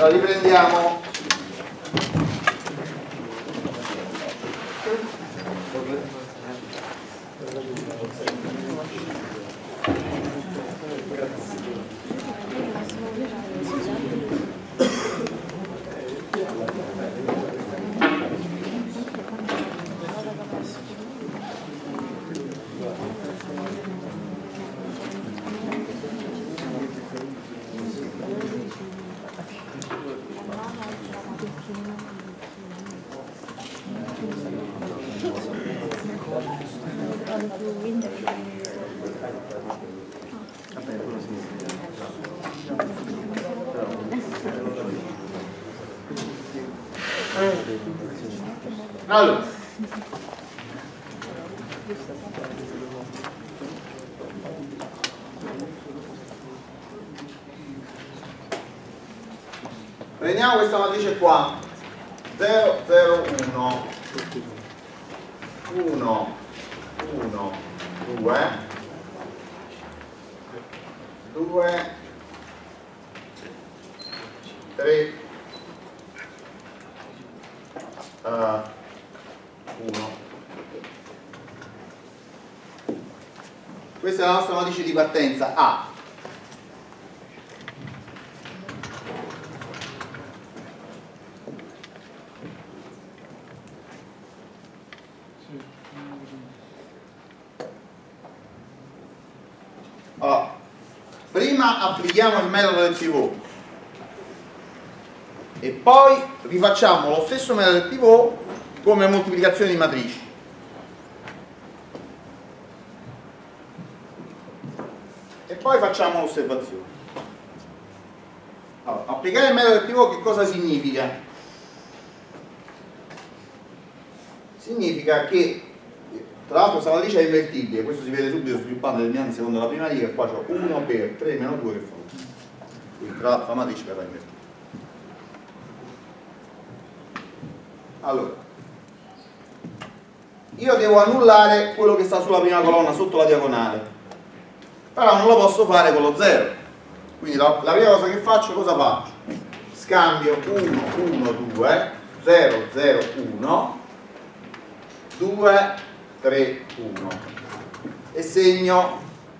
Allora riprendiamo. Allora, prendiamo questa matrice qua, 0, 0, 1, 1, 1, 2, 2, 3, 1. Questa è la nostra matrice di partenza A. Allora, prima applichiamo il metodo del pivot e poi rifacciamo lo stesso metodo del pivot come moltiplicazione di matrici. E poi facciamo l'osservazione. Allora, applicare il metodo del pivot che cosa significa? Significa che, tra l'altro, questa matrice è invertibile, questo si vede subito sviluppando le determinanti secondo la prima riga, e qua c'ho 1 per 3 meno 2 che fa 1. Quindi tra l'altro la matrice verrà invertita. Allora, io devo annullare quello che sta sulla prima colonna sotto la diagonale, però non lo posso fare con lo 0, quindi la prima cosa che faccio, cosa faccio? Scambio 1, 1, 2, 0, 0, 1, 2, 3, 1 e segno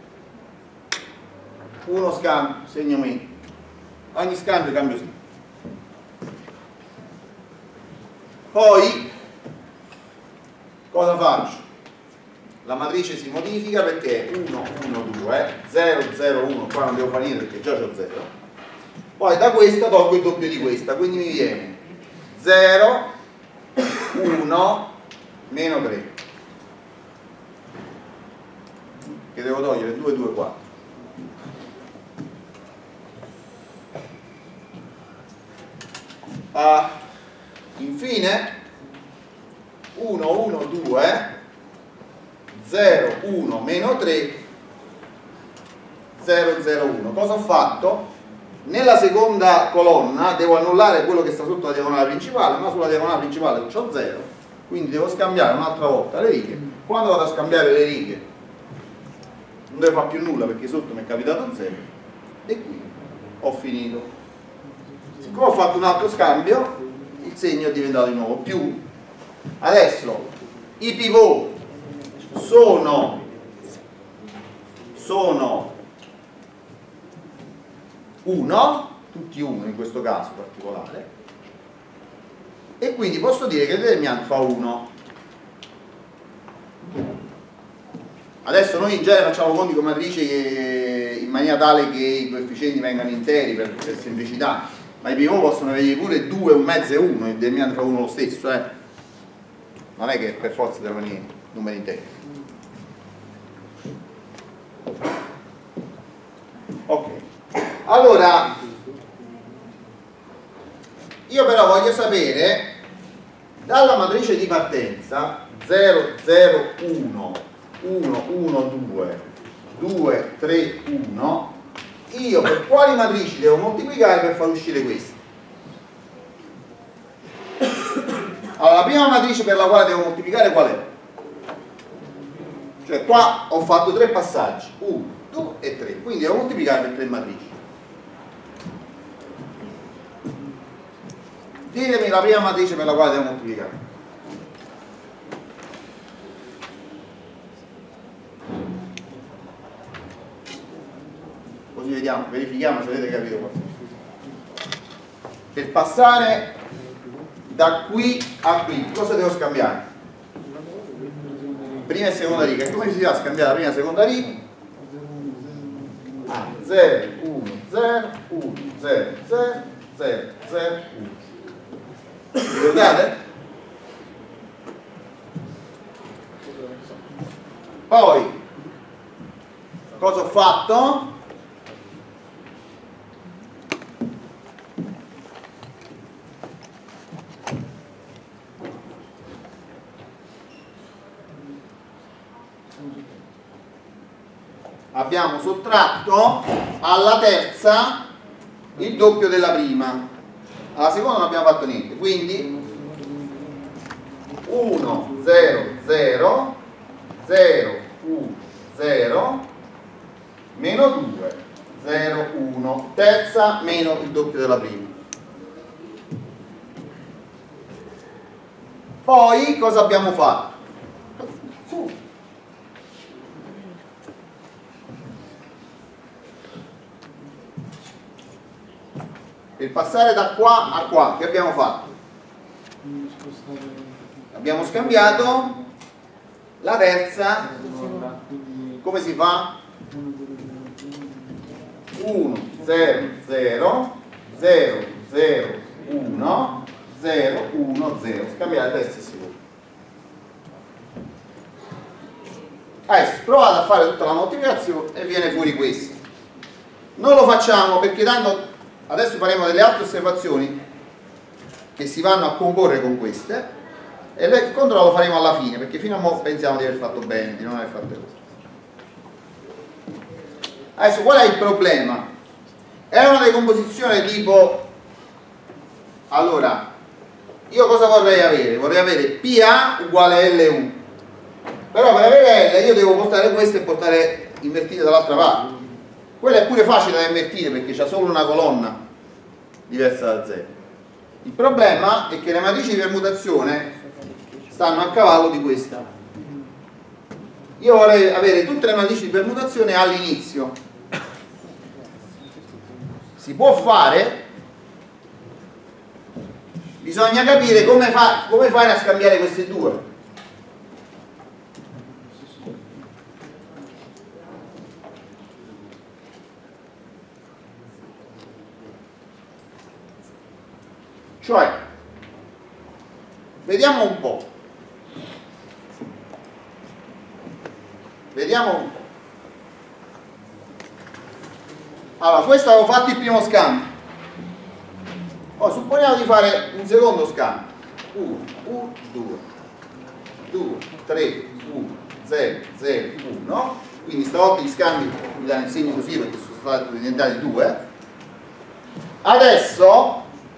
1 scambio, segno me, ogni scambio cambio sì. Poi cosa faccio? La matrice si modifica perché 1, 1, 2, 0, 0, 1, qua non devo fare niente perché già c'ho 0. Poi da questa tolgo il doppio di questa, quindi mi viene 0, 1, meno 3. Che devo togliere 2, 2, 4. Infine 1, 1, 2, 0, 1, meno 3, 0, 0, 1. Cosa ho fatto? Nella seconda colonna devo annullare quello che sta sotto la diagonale principale, ma sulla diagonale principale ho 0, quindi devo scambiare un'altra volta le righe. Quando vado a scambiare le righe non devo fare più nulla perché sotto mi è capitato 0 e qui ho finito. Siccome ho fatto un altro scambio, il segno è diventato di nuovo più. Adesso i pivot sono 1, tutti 1 in questo caso particolare, e quindi posso dire che il determinante fa 1. Adesso noi in genere facciamo conti con matrici in maniera tale che i coefficienti vengano interi per semplicità, ma i pivot possono avere pure 2, un mezzo e 1, il determinante fa 1 lo stesso, non è che per forza devono venire numeri interi. Ok, allora io però voglio sapere dalla matrice di partenza 0, 0, 1, 1, 1, 2, 2, 3, 1, io per quali matrici devo moltiplicare per far uscire questa? Allora, la prima matrice per la quale devo moltiplicare qual è? Cioè qua ho fatto 3 passaggi, 1, 2 e 3, quindi devo moltiplicare per 3 matrici. Ditemi la prima matrice per la quale devo moltiplicare. Così vediamo, verifichiamo se avete capito qualcosa. Per passare da qui a qui, cosa devo scambiare? Prima e seconda riga. Come si fa a scambiare la prima e seconda riga? 0, 1, 0, 1, 0, 0, 0, 0, 1. Ricordate? Poi cosa ho fatto? Abbiamo sottratto alla terza il doppio della prima, alla seconda non abbiamo fatto niente, quindi 1, 0, 0, 0, 1, 0, meno 2, 0, 1, terza meno il doppio della prima. Poi cosa abbiamo fatto? Per passare da qua a qua, che abbiamo fatto? Abbiamo scambiato la terza. Come si fa? 1, 0, 0, 0, 0, 1, 0, 1, 0. Scambiare terza e seconda. Adesso provate a fare tutta la moltiplicazione e viene fuori questo. Non lo facciamo perché tanto adesso faremo delle altre osservazioni che si vanno a comporre con queste e il controllo lo faremo alla fine perché fino a ora pensiamo di aver fatto bene, di non aver fatto così. Adesso qual è il problema? È una decomposizione tipo, allora io cosa vorrei avere? Vorrei avere PA uguale LU, però per avere L io devo portare questo e portare invertito dall'altra parte. Quello è pure facile da invertire perché c'è solo una colonna diversa da 0. Il problema è che le matrici di permutazione stanno a cavallo di questa. Io vorrei avere tutte le matrici di permutazione all'inizio. Si può fare, bisogna capire come fare a scambiare queste due. Cioè, vediamo un po'. Allora, questo avevo fatto il primo scambio. Ora, supponiamo di fare un secondo scambio. 1, 1, 2, 2, 3, 1, 0, 0, 1. Quindi stavolta gli scambi mi danno il segno così perché sono stati diventati 2. Adesso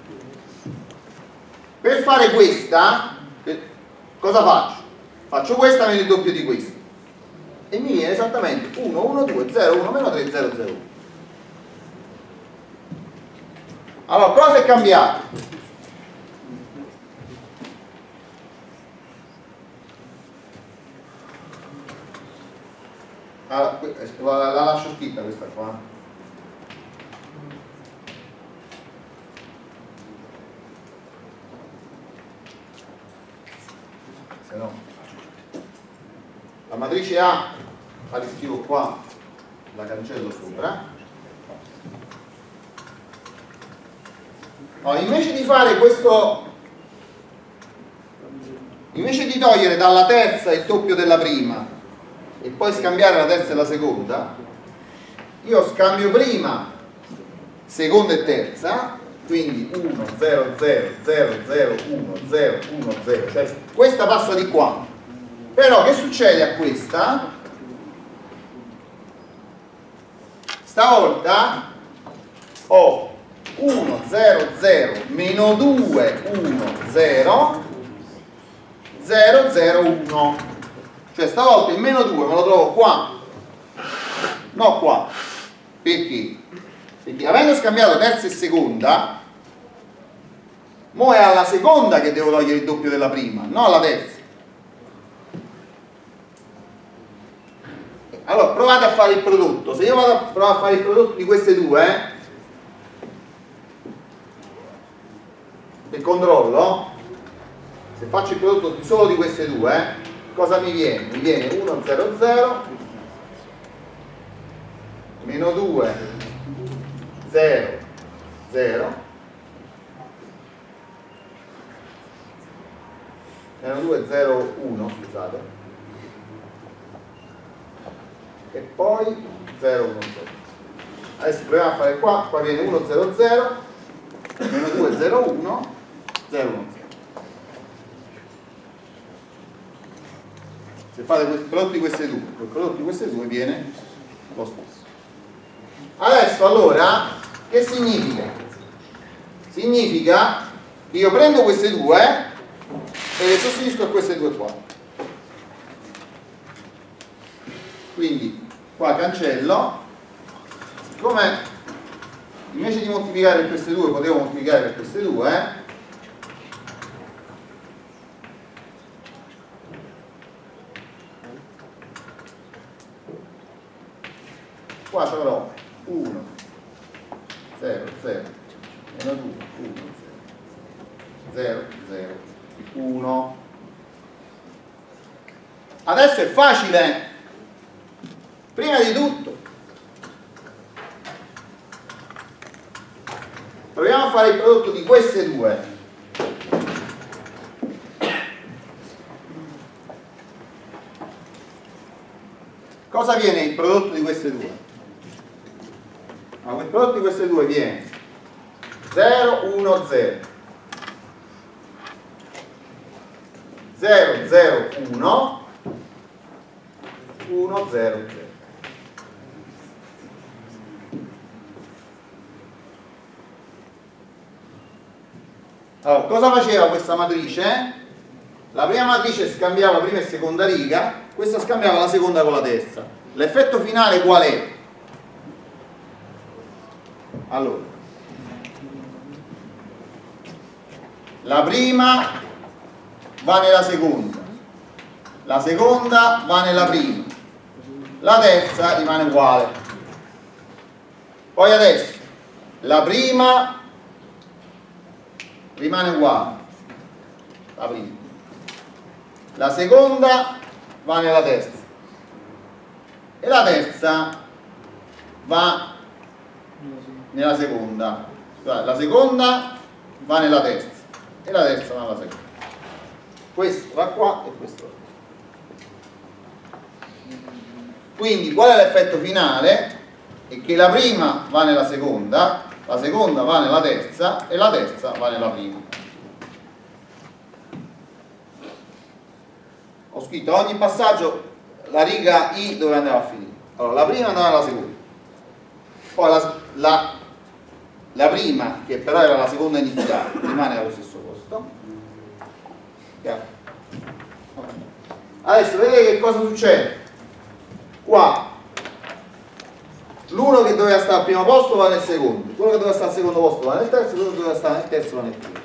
per fare questa, cosa faccio? Faccio questa meno il doppio di questa. E mi viene esattamente 1, 1, 2, 0, 1, meno 3, 0, 0, 1. Allora, cosa è cambiato? Allora, la lascio scritta questa qua. No. La matrice A la riscrivo qua, la cancello sopra. Allora, invece di fare questo, invece di togliere dalla terza il doppio della prima e poi scambiare la terza e la seconda, io scambio prima seconda e terza, quindi 1, 0, 0, 0, 0, 1, 0, 1, 0, cioè questa passa di qua. Però che succede a questa? Stavolta ho 1, 0, 0, meno 2, 1, 0, 0, 0, 1. Cioè stavolta il meno 2 me lo trovo qua, no qua. Perché? Perché avendo scambiato terza e seconda, Mo' è alla seconda che devo togliere il doppio della prima, non alla terza. Allora provate a fare il prodotto. Se io vado a provare a fare il prodotto di queste due, e controllo, se faccio il prodotto solo di queste due, cosa mi viene? Mi viene 1, 0, 0, meno 2, 0, 0, meno 2, 0, 1, scusate, e poi 0, 1, 0. Adesso proviamo a fare qua, qua viene 1, 0, 0, meno 2, 0, 1, 0, 1, 0. Se fate il prodotto di queste due, il prodotto di queste due viene lo stesso. Adesso allora, che significa? Significa che io prendo queste due e le sostituisco a queste due qua. Quindi qua cancello, siccome invece di moltiplicare per queste due potevo moltiplicare per queste due, qua ci avrò 1, 0, 0, meno 2, 1, 0, 0, 1. Adesso è facile. Prima di tutto proviamo a fare il prodotto di queste due. Cosa viene il prodotto di queste due? Il prodotto di queste due viene 0, 1, 0, 0, 0, 1, 1, 0, 0. Allora, cosa faceva questa matrice? La prima matrice scambiava prima e seconda riga, questa scambiava la seconda con la terza. L'effetto finale qual è? Allora, la prima va nella seconda, la seconda va nella prima, la terza rimane uguale. Poi adesso la prima rimane uguale, la prima, la seconda va nella terza e la terza va nella seconda, la seconda va nella terza e la terza va nella seconda. Questo va qua e questo va qua. Quindi qual è l'effetto finale? È che la prima va nella seconda, la seconda va nella terza e la terza va nella prima. Ho scritto ogni passaggio la riga I dove andava a finire. Allora la prima andava nella seconda, poi la prima, che però era la seconda iniziale, rimane allo stesso posto. Adesso vedete che cosa succede? Qua l'uno che doveva stare al primo posto va nel secondo, quello che doveva stare al secondo posto va nel terzo, quello che doveva stare nel terzo va nel primo.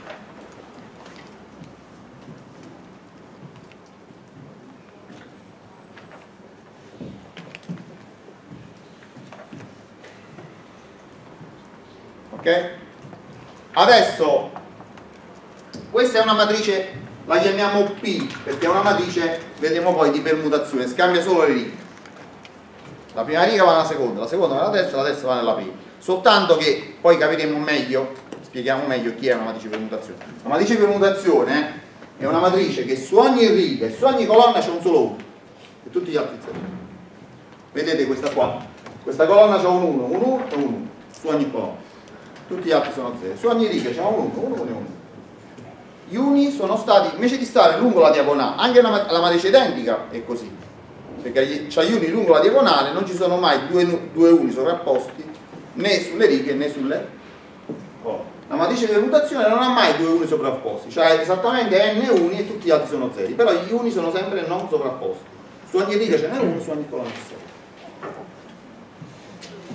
Ok? Adesso questa è una matrice, la chiamiamo P perché è una matrice, vedremo poi, di permutazione, scambia solo le righe. La prima riga va nella seconda va nella terza, la terza va nella prima. Soltanto che poi capiremo meglio, spieghiamo meglio chi è una matrice di permutazione. La matrice di permutazione è una matrice che su ogni riga e su ogni colonna c'è un solo 1 e tutti gli altri 0. Vedete questa qua? Questa colonna c'è un 1, un 1 e un 1 su ogni colonna. Tutti gli altri sono 0. Su ogni riga c'è un 1, 1 e 1. Gli uni sono stati, invece di stare lungo la diagonale, anche la matrice identica è così, perché c'ha gli uni lungo la diagonale, non ci sono mai due uni sovrapposti né sulle righe né sulle colonne. La matrice di permutazione non ha mai due uni sovrapposti, cioè esattamente n uni e tutti gli altri sono 0, però gli uni sono sempre non sovrapposti. Su ogni riga ce n'è uno, su ogni colonna c'è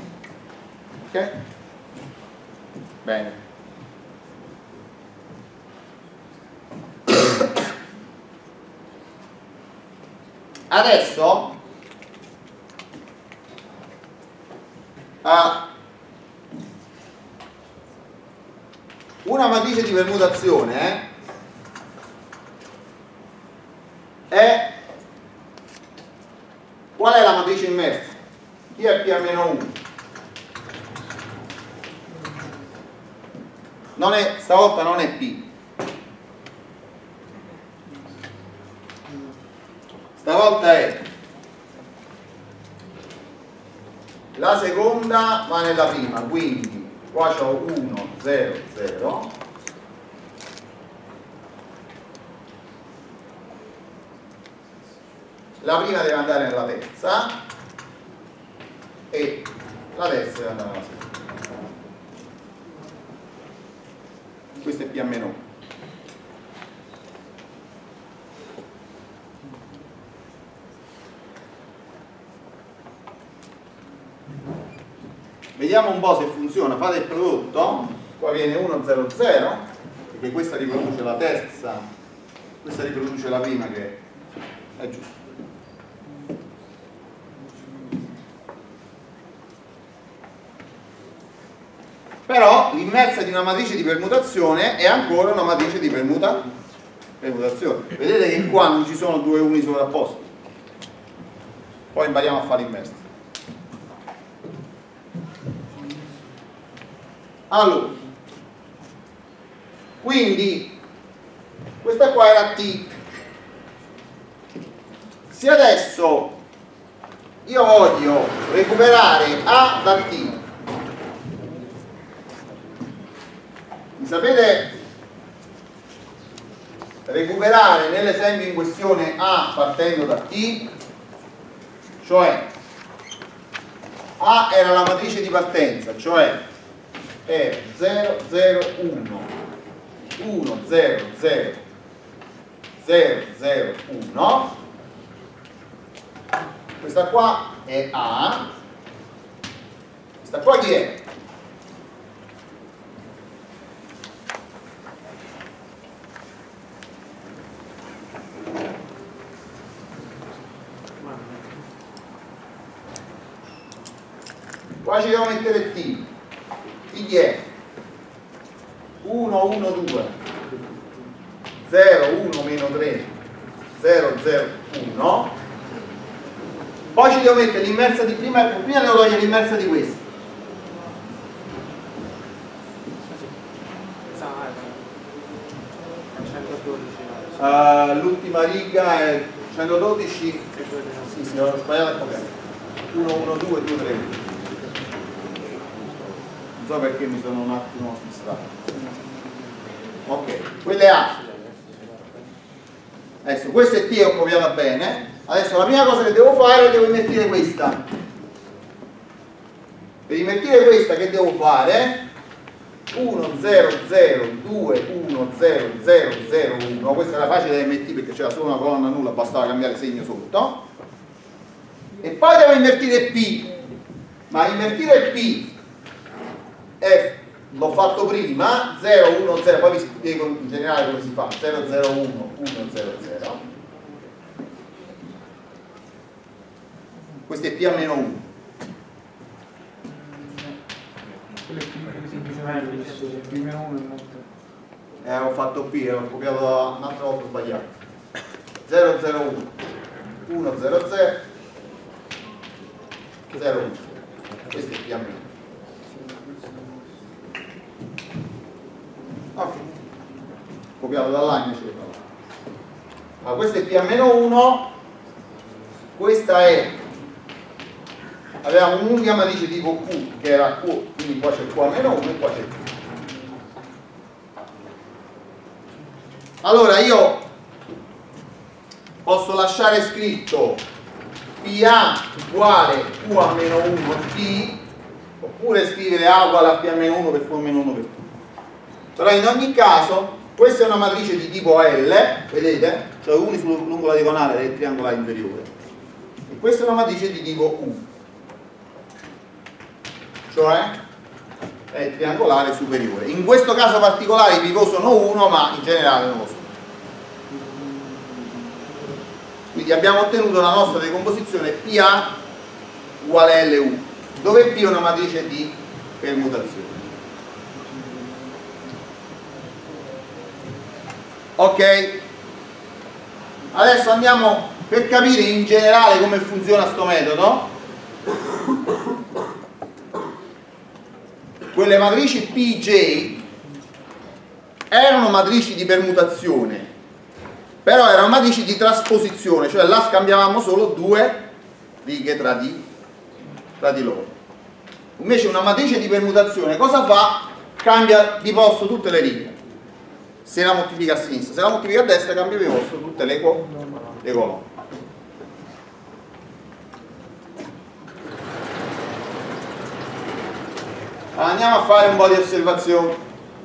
0. Ok? Bene. Adesso una matrice di permutazione è, qual è la matrice inversa? Chi è P-1? Stavolta non è P, stavolta è la seconda va nella prima, quindi qua c'ho 1, 0, 0, la prima deve andare nella terza e la terza deve andare nella seconda. Questo è P-1. Vediamo un po' se funziona. Fate il prodotto, qua viene 1, 0, 0, perché questa riproduce la terza, questa riproduce la prima, che è giusto. Però l'inversa di una matrice di permutazione è ancora una matrice di permutazione. Vedete che qua non ci sono due uni sovrapposti. Poi impariamo a fare l'inversa. Allora, quindi questa qua era T. Se adesso io voglio recuperare A da T, mi sapete recuperare nell'esempio in questione A partendo da T? Cioè A era la matrice di partenza, cioè è 0, 0, 1, 1, 0, 0, 0, 0, 1. Questa qua è A. Questa qua chi è? Qua ci devo mettere T. T chi è? 1, 1, 2, 0, 1, meno 3, 0, 0, 1. Poi ci devo mettere l'inversa di prima devo togliere l'inversa di questa. L'ultima riga è 112. Sì, ho sbagliato il poco. 1, 1, 2, 2, 3. Non so perché mi sono un attimo spostato. Ok, quella è A. Adesso questa è T, ho copiata bene. Adesso la prima cosa che devo fare è devo invertire questa. Per invertire questa che devo fare? 1, 0, 0, 2, 1, 0, 0, 0, 1. Questa era facile da invertire perché c'era solo una colonna nulla, bastava cambiare segno sotto. E poi devo invertire P. Ma invertire P l'ho fatto prima, 0, 1, 0, poi vi spiego in generale come si fa, 0, 0, 1, 1, 0, 0. Questo è P a meno 1. Ho fatto P, ho copiato un'altra volta sbagliato. 0, 0, 1, 1, 0, 0, 0, 1. Questo è P a meno 1. Ok, copiato dall'Agno ce l'ho. Allora, questo è P a meno 1, questa è, avevamo un'unica matrice tipo Q che era Q, quindi qua c'è Q a meno 1 e qua c'è Q. Allora io posso lasciare scritto PA uguale Q a meno 1 P, oppure scrivere A uguale a P a meno 1 per Q a meno 1 per Q. Però in ogni caso questa è una matrice di tipo L, vedete? Cioè uni lungo la diagonale del triangolare inferiore, e questa è una matrice di tipo U, cioè è il triangolare superiore. In questo caso particolare i pivot sono 1, ma in generale non lo sono. Quindi abbiamo ottenuto la nostra decomposizione PA uguale LU, dove P è una matrice di permutazione. Ok? Adesso andiamo per capire in generale come funziona sto metodo. Quelle matrici PJ erano matrici di permutazione, però erano matrici di trasposizione, cioè là scambiavamo solo due righe tra di loro. Invece una matrice di permutazione cosa fa? Cambia di posto tutte le righe. Se la moltiplica a sinistra, se la moltiplica a destra cambia di posto tutte le colonne. Andiamo a fare un po' di osservazioni.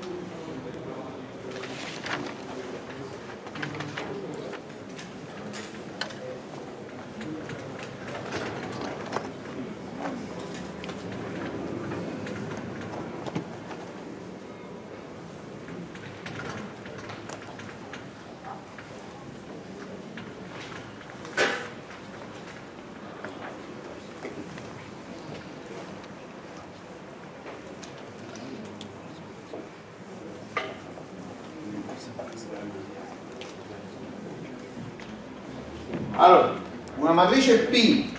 Allora, una matrice P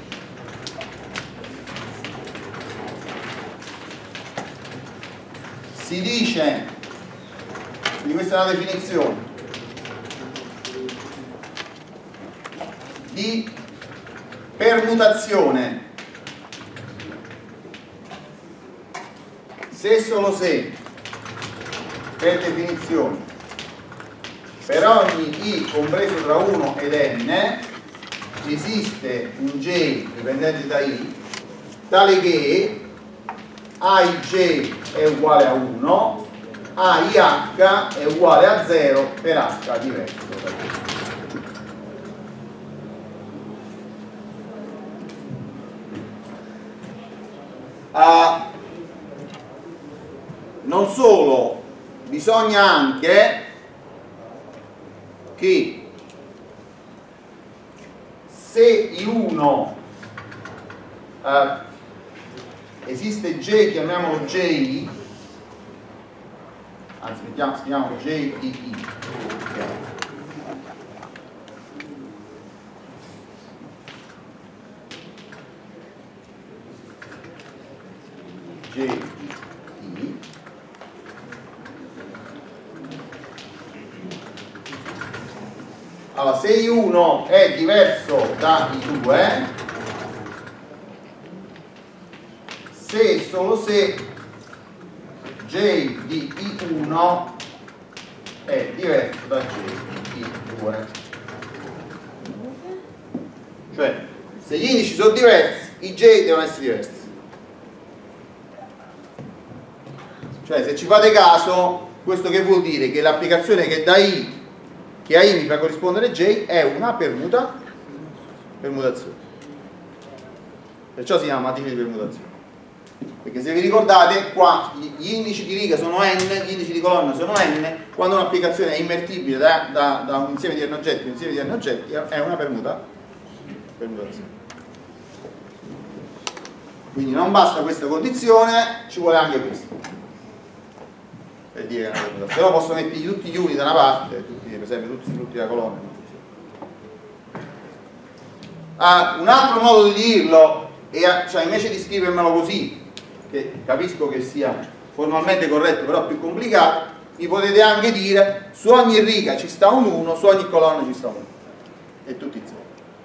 si dice, quindi questa è una definizione, di permutazione se e solo se, per definizione, per ogni i compreso tra 1 ed n esiste un j dipendente da i tale che aij è uguale a 1, aih è uguale a 0 per h diverso da j. Non solo, bisogna anche che se I1 esiste J, chiamiamolo J, anzi scriviamo J di I, J di I, allora se I1 è diverso da I2, se e solo se J di I1 è diverso da J di I2, cioè se gli indici sono diversi i J devono essere diversi, cioè se ci fate caso questo che vuol dire? Che l'applicazione che da I che a I mi fa corrispondere J è una permutazione, perciò si chiama matrice di permutazione, perché se vi ricordate qua gli indici di riga sono n, gli indici di colonna sono n, quando un'applicazione è invertibile da un insieme di n oggetti a un insieme di n oggetti è una permutazione. Quindi non basta questa condizione, ci vuole anche questo per dire che è una permutazione. Se no posso mettergli tutti gli uni da una parte, per esempio tutti i frutti della colonna. Un altro modo di dirlo è, cioè invece di scrivermelo così, che capisco che sia formalmente corretto però più complicato, mi potete anche dire su ogni riga ci sta un 1, su ogni colonna ci sta un 1 e tutti 0.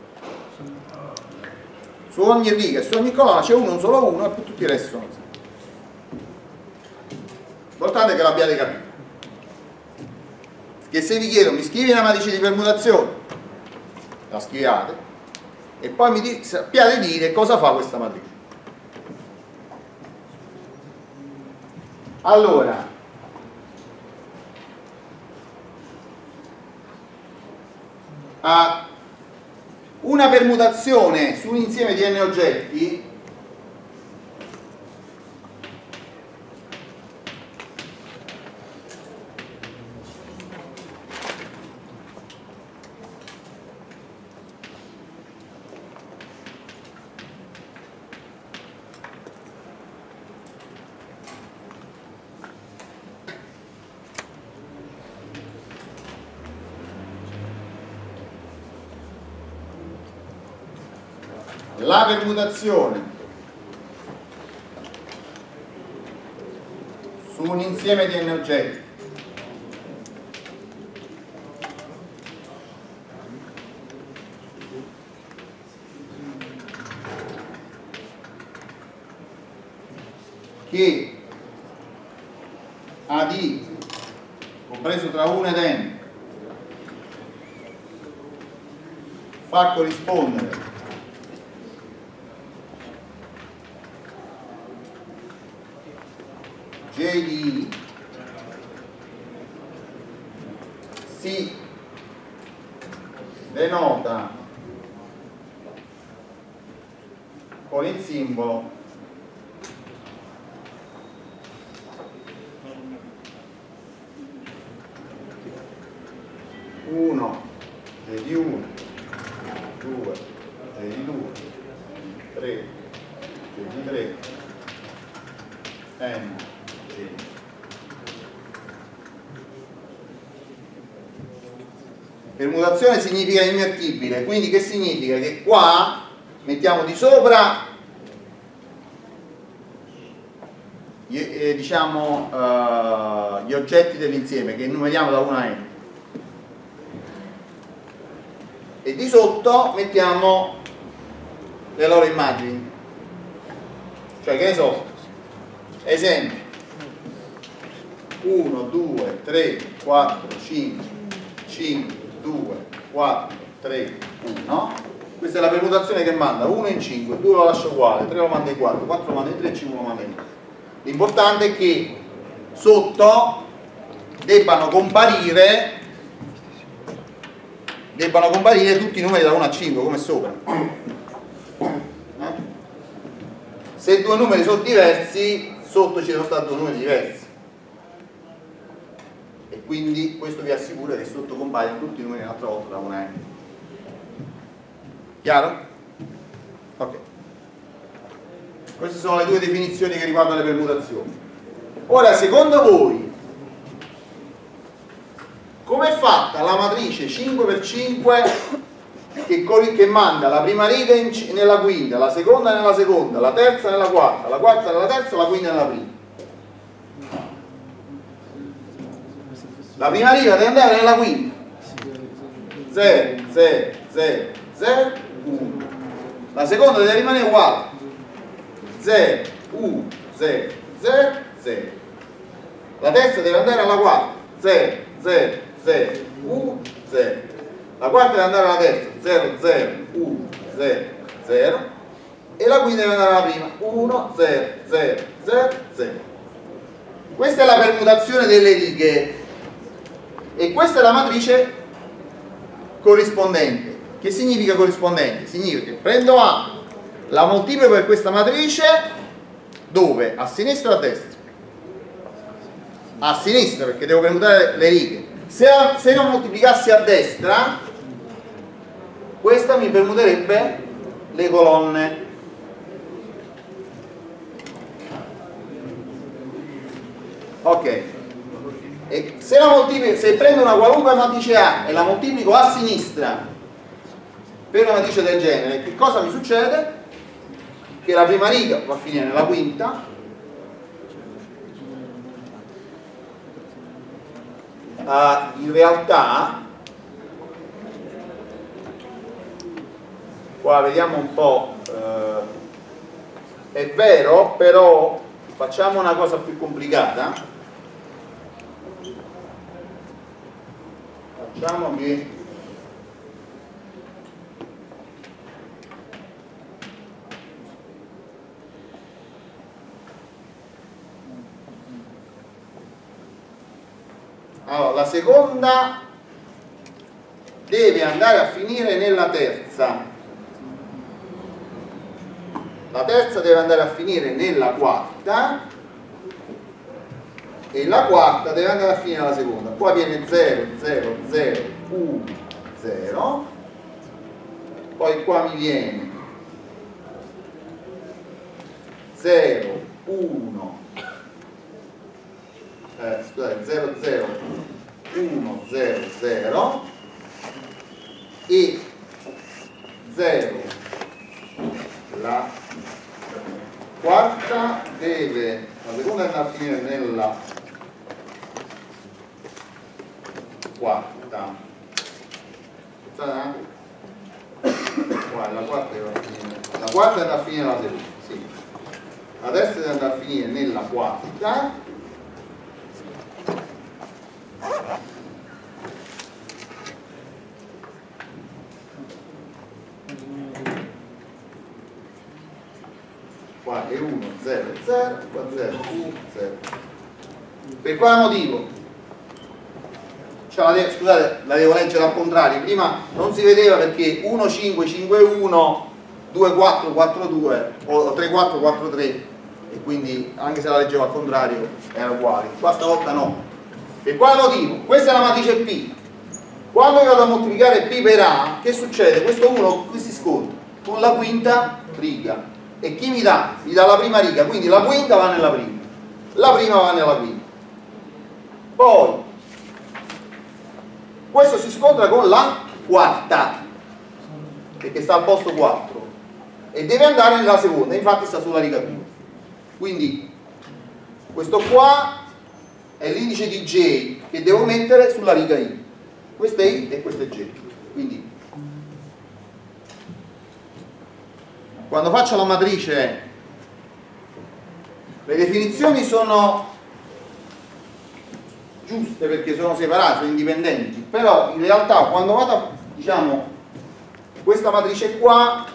Su ogni riga e su ogni colonna c'è un solo 1 e tutti i resti sono 0. L'importante è che l'abbiate capito, che se vi chiedo mi scrivi una matrice di permutazione, la scriviate e poi mi sappiate dire cosa fa questa matrice. Allora, una permutazione su un insieme di n oggetti la permutazione su un insieme di n oggetti che AD compreso tra 1 ed n fa corrispondere J di I si denota con il simbolo J di 1, 2, J di 2, 3, J di 3, N, J. Permutazione significa invertibile, quindi che significa? Che qua mettiamo di sopra diciamo gli oggetti dell'insieme che numeriamo da 1 a n e di sotto mettiamo le loro immagini, cioè che ne so, esempio 1, 2, 3, 4, 5, 5, 2, 4, 3, 1. Questa è la permutazione che manda 1 in 5, 2 lo lascia uguale, 3 lo manda in 4, 4 lo manda in 3, 5 lo manda in 2. L'importante è che sotto debbano comparire tutti i numeri da 1 a 5 come sopra. Se due numeri sono diversi, sotto ci devono stare due numeri diversi, e quindi questo vi assicura che sotto compaiono tutti i numeri un'altra volta da 1 a n. Chiaro? Ok. Queste sono le due definizioni che riguardano le permutazioni. Ora, secondo voi, com'è fatta la matrice 5x5 che manda la prima riga nella quinta, la seconda nella seconda, la terza nella quarta, la quarta nella terza, la quinta nella prima? La prima riga deve andare nella quinta. 0, 0, 0, 0, 1. La seconda deve rimanere uguale. 0, 1, 0, 0, 0. La terza deve andare alla quarta. 0, 0, 0, 1, 0. La quarta deve andare alla terza. 0, 0, 1, 0, 0. E la quinta deve andare alla prima. 1, 0, 0, 0, 0. Questa è la permutazione delle righe. E questa è la matrice corrispondente. Che significa corrispondente? Significa che prendo A, la moltiplico per questa matrice dove? A sinistra o a destra? A sinistra, perché devo permutare le righe. Se non moltiplicassi a destra, questa mi permuterebbe le colonne. Ok. E se prendo una qualunque matrice A e la moltiplico a sinistra per una matrice del genere, che cosa mi succede? Che la prima riga va a finire nella quinta, in realtà qua vediamo un po', è vero, però facciamo una cosa più complicata. Facciamo che allora, la seconda deve andare a finire nella terza, la terza deve andare a finire nella quarta e la quarta deve andare a finire nella seconda. Qua viene 0, 0, 0, 1, 0, poi qua mi viene 0, 1, scusate, 0, 0, 1, 0, 0 e 0, deve, la seconda andrà a finire nella quarta. Qua, la quarta deve finire. La quarta andrà a finire nella seconda, sì. La terza deve andare a finire nella quarta. Qua è 1, 0, 0, qua 0, 1, 0. Per quale motivo? Cioè, scusate, la devo leggere al contrario. Prima non si vedeva perché 1, 5, 5, 1, 2, 4, 4, 2 o 3, 4, 4, 3 e quindi anche se la leggevo al contrario erano uguali. Qua stavolta no. Per quale motivo? Questa è la matrice P. Quando io vado a moltiplicare P per A, che succede? Questo 1 qui si scontra con la quinta riga. E chi mi dà? Mi dà la prima riga, quindi la quinta va nella prima, la prima va nella quinta. Poi questo si scontra con la quarta, perché sta al posto 4 e deve andare nella seconda, infatti sta sulla riga 2. Quindi questo qua è l'indice di J che devo mettere sulla riga I. Questo è I e questo è J. Quindi quando faccio la matrice le definizioni sono giuste perché sono separate, sono indipendenti, però in realtà quando vado a, diciamo, questa matrice qua,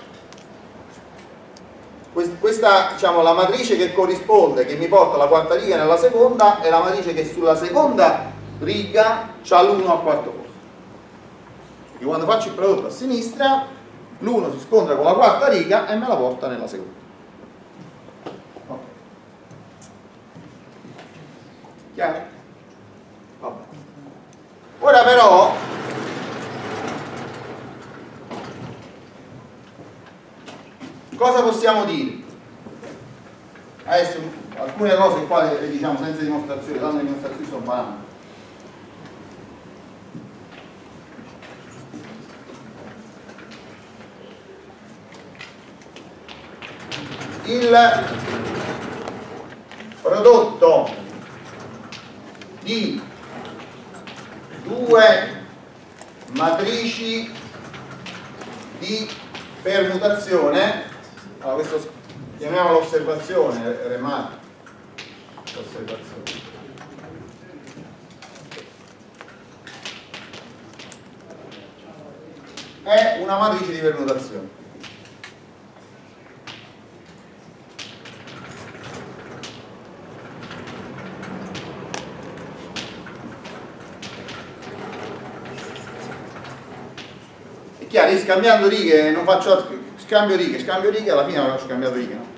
questa, diciamo, la matrice che corrisponde, che mi porta la quarta riga nella seconda, è la matrice che sulla seconda riga c'ha l'1 al quarto posto. E quando faccio il prodotto a sinistra, l'1 si scontra con la quarta riga e me la porta nella seconda. Okay. Chiaro? Vabbè. Ora però cosa possiamo dire? Adesso alcune cose qua le diciamo senza dimostrazione, tanto le dimostrazioni sono banali. Il prodotto di due matrici di permutazione, allora questo chiamiamola osservazione, remark, osservazione. È una matrice di permutazione. Chiaro, scambiando righe non faccio scambio righe, alla fine non faccio scambiato righe, no?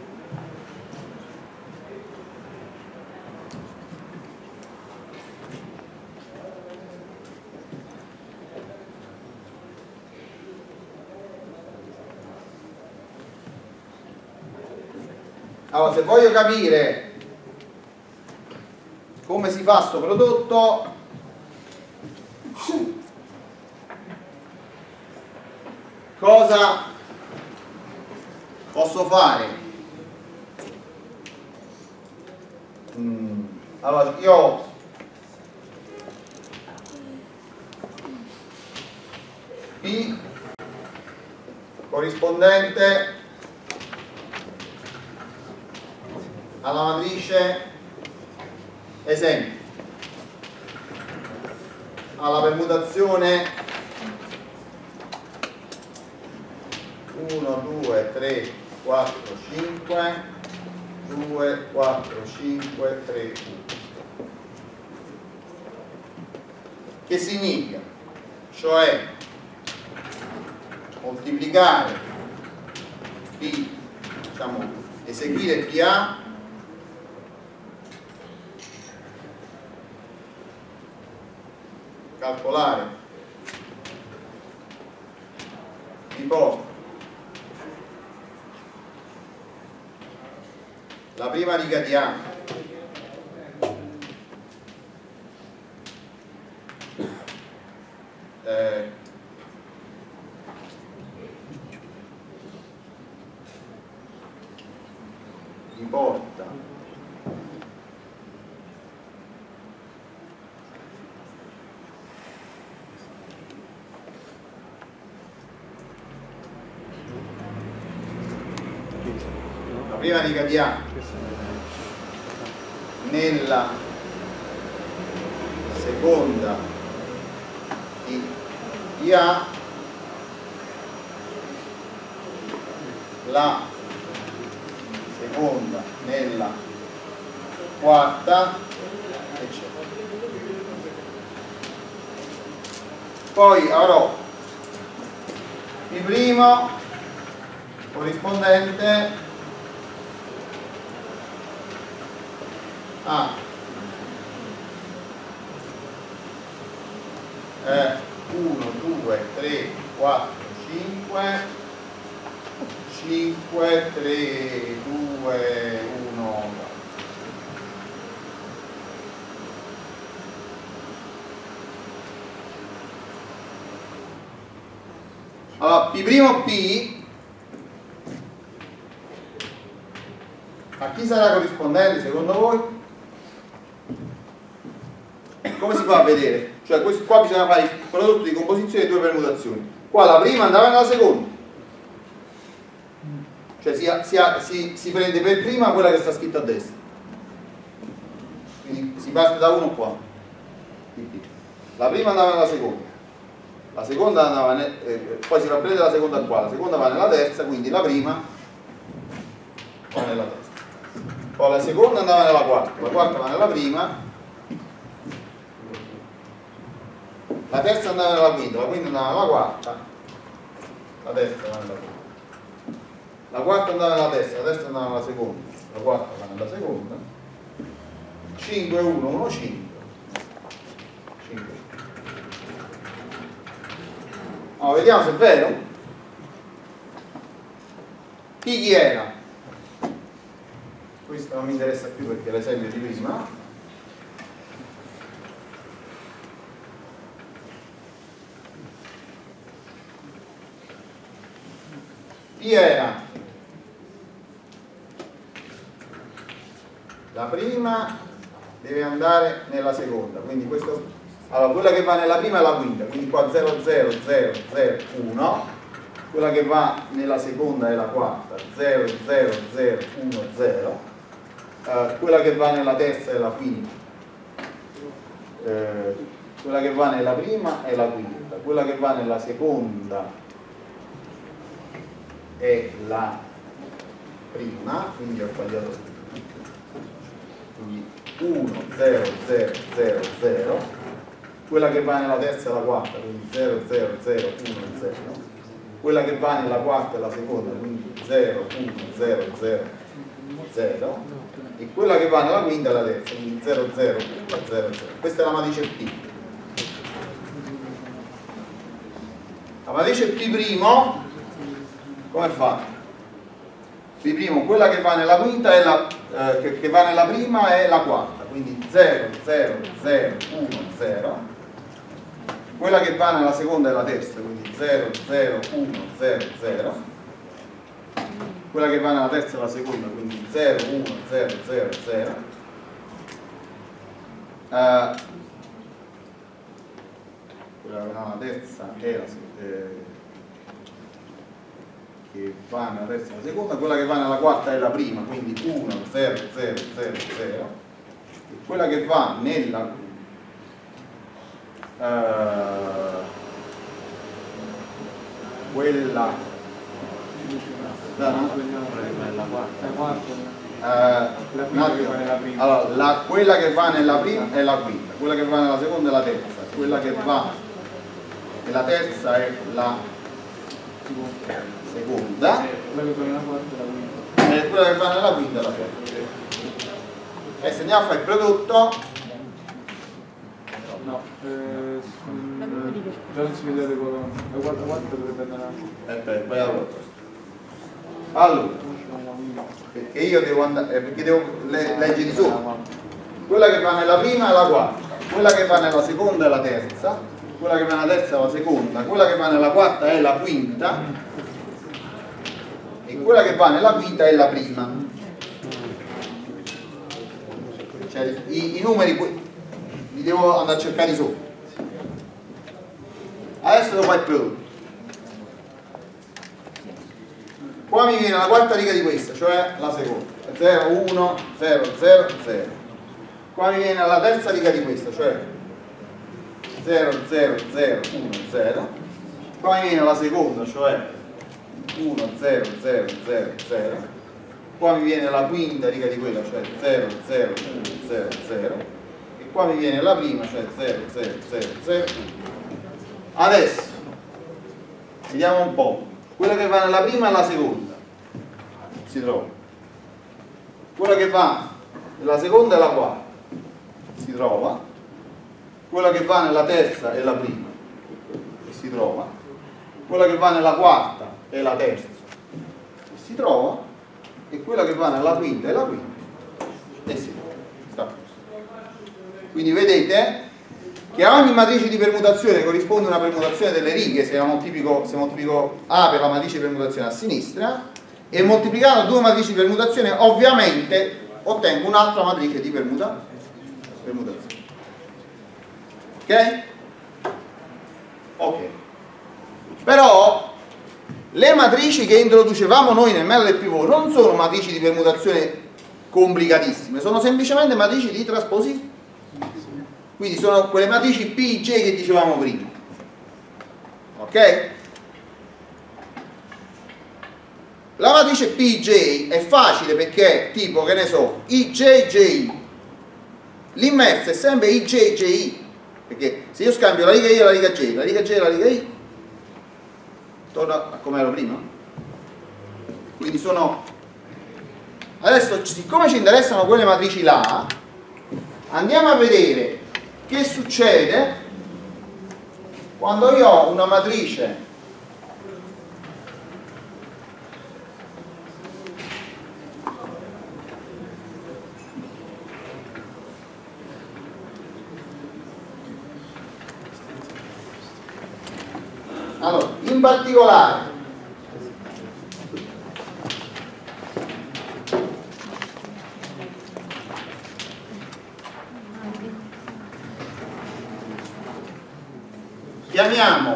Allora, se voglio capire come si fa sto prodotto, cosa posso fare? Allora, io ho P corrispondente alla matrice esempio, alla permutazione 1, 2, 3, 4, 5, 2, 4, 5, 3, 1. Che significa? Cioè moltiplicare P, diciamo, eseguire PA calcolare mi porta la prima riga di A mi porta prima riga di A nella seconda di A, la seconda nella quarta, eccetera. Poi avrò P' corrispondente a 1, 2, 3, 4, 5, 3, 2, 1. Allora, P', a chi sarà corrispondente secondo voi? Come si fa a vedere? Cioè questo qua bisogna fare il prodotto di composizione di due permutazioni. Qua la prima andava nella seconda. Cioè si prende per prima quella che sta scritta a destra. Quindi si parte da 1 qua. La prima andava nella seconda. La seconda andava poi si rapprende la seconda qua, la seconda va nella terza, quindi la prima va nella terza. Poi la seconda andava nella quarta, la quarta va nella prima, la terza andava nella quinta, la quinta andava nella quarta, la terza va nella quinta. La quarta andava nella terza, la terza andava nella seconda, la quarta va nella seconda. 5, 1, 1, 5. 5. Allora, vediamo se è vero. P chi era? Questo non mi interessa più perché è l'esempio di prima. P era la prima deve andare nella seconda, quindi questo. Allora, quella che va nella prima è la quinta, quindi qua 0, 0, 0, 0, 1. Quella che va nella seconda è la quarta, 0, 0, 0, 1, 0. Quella che va nella terza è la quinta. Quella che va nella prima è la quinta. Quella che va nella seconda è la prima, quindi ho sbagliato. Quindi 1, 0, 0, 0, 0. Quella che va nella terza è la quarta, quindi 0, 0, 0, 1, 0. Quella che va nella quarta è la seconda, quindi 0, 1, 0, 0, 0. E quella che va nella quinta è la terza, quindi 0, 0, 1, 0, 0. Questa è la matrice P. La matrice P', come fa? P', quella che va nella quinta è la che va nella prima è la quarta, quindi 0, 0, 0, 1, 0. Quella che va nella seconda è la terza, quindi 0, 0, 1, 0, 0. Quella che va nella terza è la seconda, quindi 0, 1, 0, 0, 0. Quella che va nella terza è la che va nella terza è la seconda. Quella che va nella quarta è la prima, quindi 1, 0, 0, 0, 0. E quella che va nella quella quella che va nella prima è la quinta, quella che va nella seconda è la terza, quella che va nella terza è la seconda, e quella che va nella quinta è la terza. E se andiamo a fare il prodotto, no, già non si vede le colonne, la quarta dovrebbe andare. Allora, perché io devo andare, perché devo leggere di sopra. Quella che va nella prima è la quarta, quella che va nella seconda è la terza, quella che va nella terza è la seconda, quella che va nella quarta è la quinta e quella che va nella quinta è la prima. Cioè i numeri li devo andare a cercare di sopra. Adesso devo fare il prodotto. qua mi viene la quarta riga di questa, cioè la seconda, 0, 1, 0, 0, 0. Qua mi viene la terza riga di questa, cioè 0, 0, 0, 1, 0. Qua mi viene la seconda, cioè 1, 0, 0, 0, 0. Qua mi viene la quinta riga di quella, cioè 0, 0, 1, 0, 0. E qua mi viene la prima, cioè 0, 0, 0, 0. Adesso vediamo un po'. Quello che va nella prima e la seconda si trova. Quello che va nella seconda e la quarta si trova. Quello che va nella terza e la prima si trova. Quello che va nella quarta e la terza si trova. E quello che va nella quinta e la quinta e si trova. Quindi vedete che a ogni matrice di permutazione corrisponde una permutazione delle righe, se un tipico A per la matrice di permutazione a sinistra, e moltiplicando due matrici di permutazione ovviamente ottengo un'altra matrice di permutazione. Ok? Ok. Però le matrici che introducevamo noi nel metodo del pivot non sono matrici di permutazione complicatissime, sono semplicemente matrici di trasposizione. Quindi sono quelle matrici P, J che dicevamo prima. Ok? La matrice P, J è facile perché tipo, che ne so, I, J, J. L'inversa è sempre I, J, J, I. Perché se io scambio la riga I e la riga J, la riga J e la riga I, torna a come era prima. Quindi sono... Adesso, siccome ci interessano quelle matrici là, andiamo a vedere che succede quando io ho una matrice allora, in particolare chiamiamo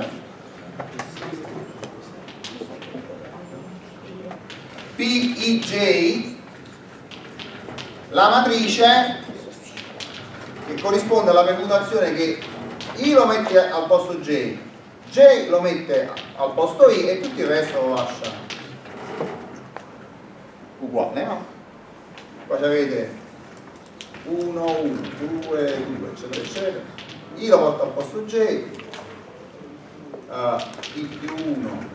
PIJ la matrice che corrisponde alla permutazione che I lo mette al posto J, J lo mette al posto I e tutto il resto lo lascia uguale, no? Qua avete 1, 1, 2, 2, eccetera, eccetera. I lo porto al posto J, I più 1,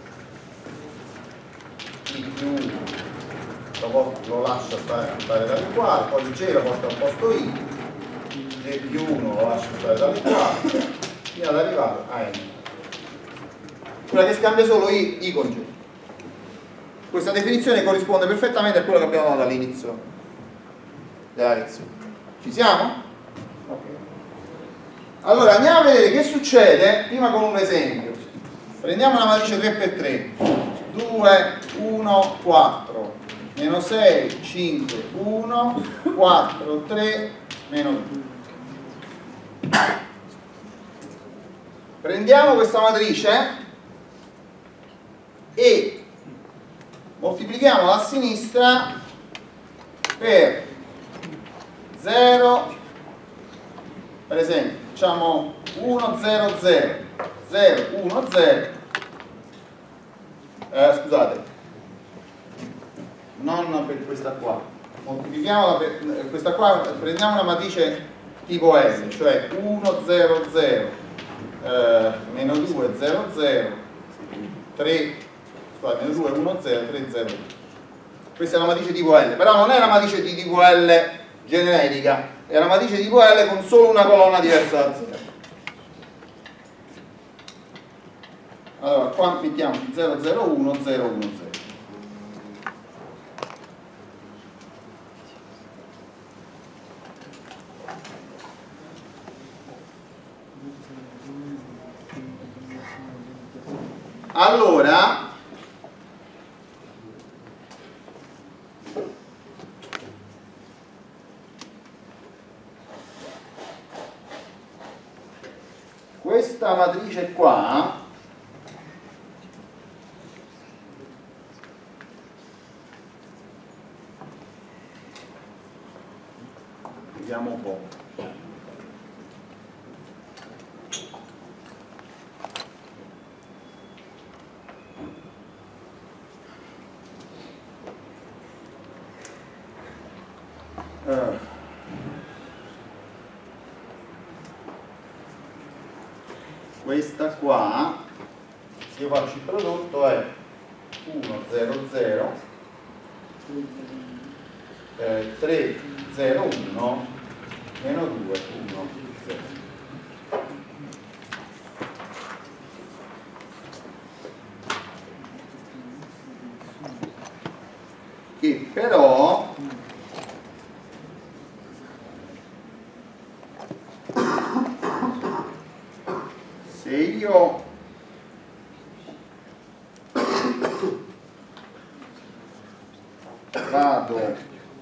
I più 1 lo lascio stare tale quale, poi J lo porto al posto I, J più 1 lo lascio stare tale quale, fino ad arrivare a N. Quella che scambia solo I con J. Questa definizione corrisponde perfettamente a quello che abbiamo dato all'inizio della lezione. Ci siamo? Ok. Allora andiamo a vedere che succede prima con un esempio. Prendiamo una matrice 3x3, 2, 1, 4, meno 6, 5, 1, 4, 3, meno 2. Prendiamo questa matrice e moltiplichiamola a sinistra per 0, per esempio facciamo 1, 0, 0, 0, 1, 0, scusate, non per questa qua, moltiplichiamola per questa qua, prendiamo una matrice tipo L, cioè 1, 0, 0, meno 2, 0, 0, 3, scusate, meno 2, 1, 0, 3, 0. Questa è una matrice tipo L, però non è una matrice di tipo L generica, è una matrice tipo L con solo una colonna diversa da 0. Allora, qua mettiamo 0, 0, 1, 0, 1, 0. Allora questa matrice qua Questa qua, se io faccio il prodotto, è 1, 0, 0, 3, 0, 1, meno 2, 1, 0. Che però se io vado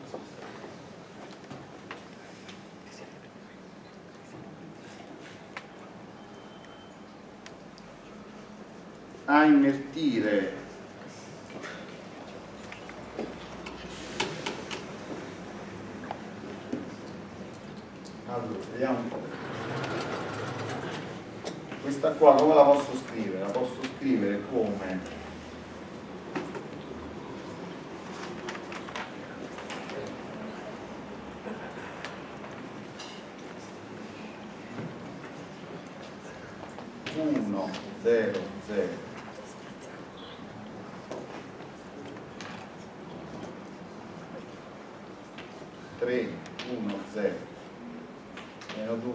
a invertire allora, vediamo un po'. Questa qua come la posso scrivere? La posso scrivere come 1, 0, 0, 3, 1, 0, meno 2,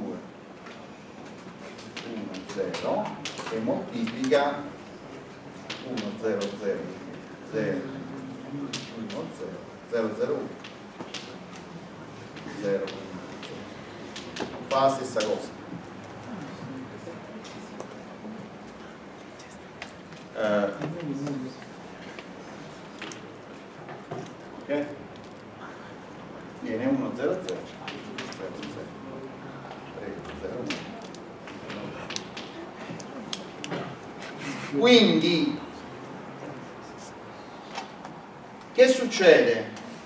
1, 0 e moltiplica 1, 0, 0, 0, 1, 0, 0, 0, 1, 0, 1, 0. Fa la stessa cosa. Ok? Viene 1, 0, 0, 0, 0, 3, 0, 1. Quindi che succede?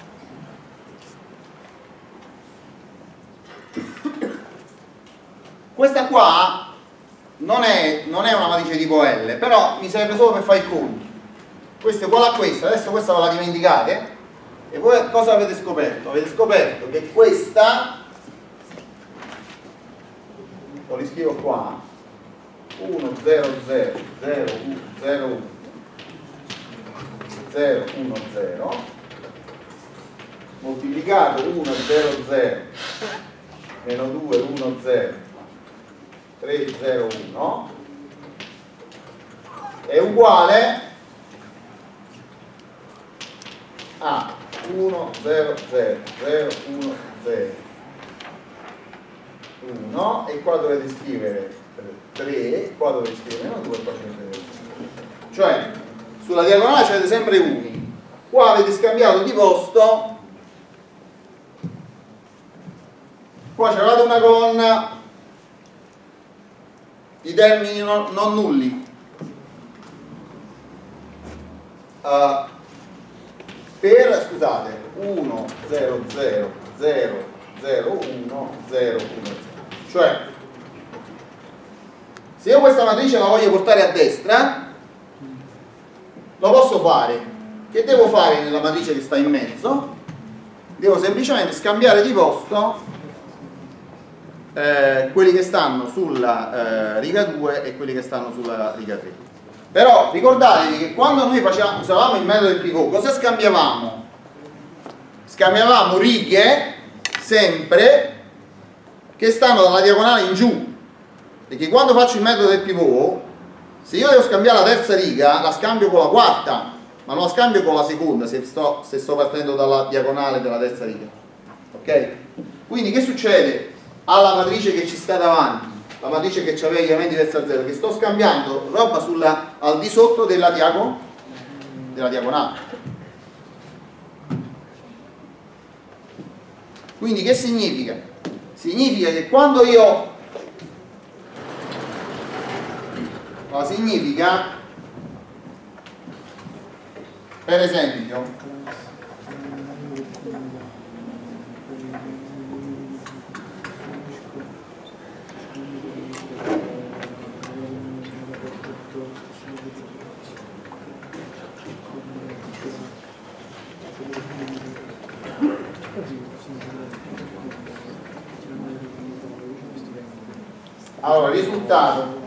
Questa qua non è una matrice tipo L, però mi serve solo per fare il conto. Questo è uguale a questo, adesso questa ve la dimenticate e voi cosa avete scoperto? Avete scoperto che questa, lo riscrivo qua, 1, 0, 0, 0, 1, 0, 1, 0, 1, 0, moltiplicato 1, 0, 0, meno 2, 1, 0, 3, 0, 1 è uguale a 1, 0, 0, 0, 1, 0, 1 e qua dovete scrivere 3, qua dovete scrivere meno 2 e qua c'è 0. Cioè sulla diagonale c'avete sempre uni, qua avete scambiato di posto, qua c'avete una colonna di termini non nulli. Scusate, 1, 0, 0, 0, 0, 1, 0, 1, 0. Cioè, se io questa matrice la voglio portare a destra, lo posso fare. Che devo fare nella matrice che sta in mezzo? Devo semplicemente scambiare di posto quelli che stanno sulla riga 2 e quelli che stanno sulla riga 3. Però ricordatevi che quando noi usavamo il metodo del pivot, cosa scambiavamo? Scambiavamo righe sempre che stanno dalla diagonale in giù, perché quando faccio il metodo del pivot, se io devo scambiare la terza riga, la scambio con la quarta, ma non la scambio con la seconda se sto partendo dalla diagonale della terza riga. Ok? Quindi che succede alla matrice che ci sta davanti? La matrice che aveva gli elementi verso 0, che sto scambiando roba al di sotto della diagonale. Quindi che significa? Significa che quando io significa, per esempio, Allora, risultato.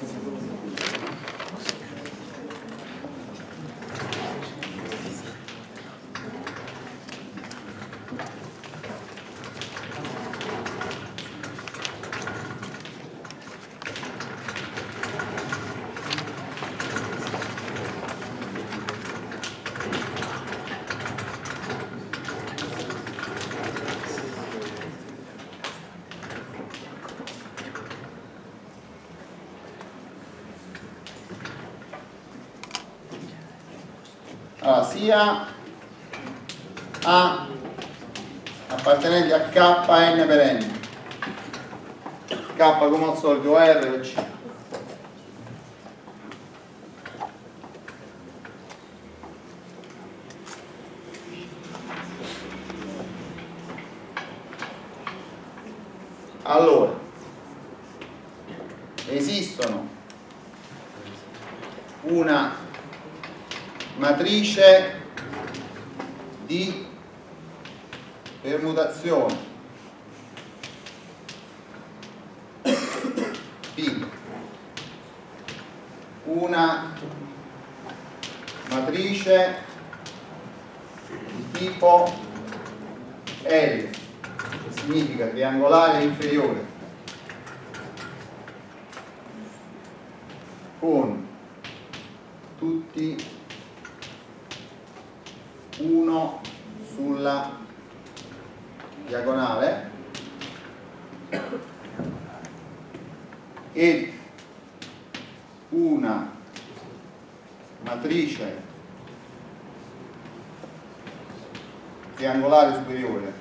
Allora, sia A appartenenti a K, N per N, K come al solito R per C. Allora, esistono una matrice di permutazione P, una matrice di tipo L, che significa triangolare inferiore, con tutti 1 sulla diagonale e una matrice triangolare superiore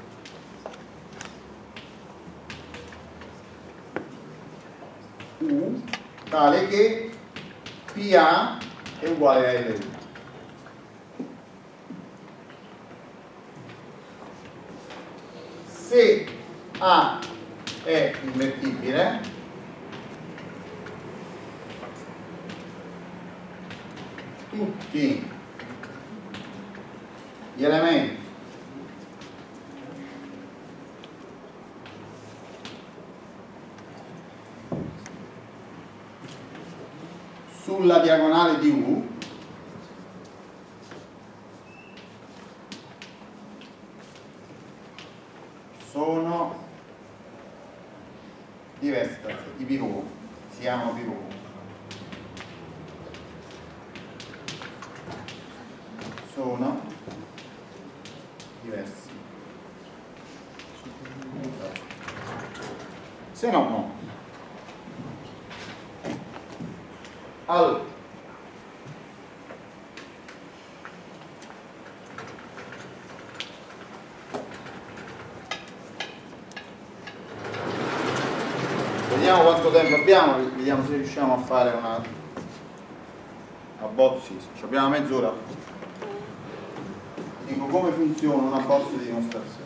U tale che PA è uguale a LU. Se A è invertibile, tutti gli elementi sulla diagonale di U sono diversi, i pivot, si chiamano pivot. Sono diversi. Se no, no. Allora, vediamo quanto tempo abbiamo, vediamo se riusciamo a fare una bozzi, abbiamo mezz'ora. Dico come funziona una bozza di dimostrazione.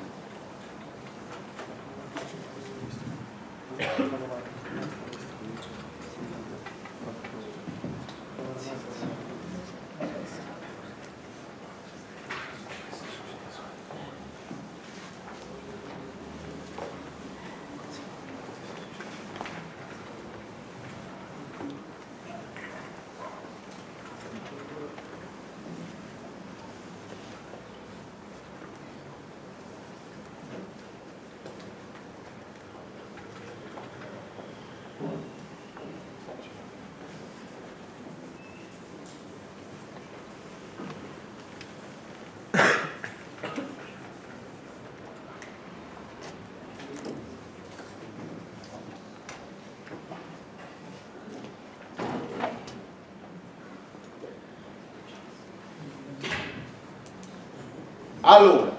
Allora,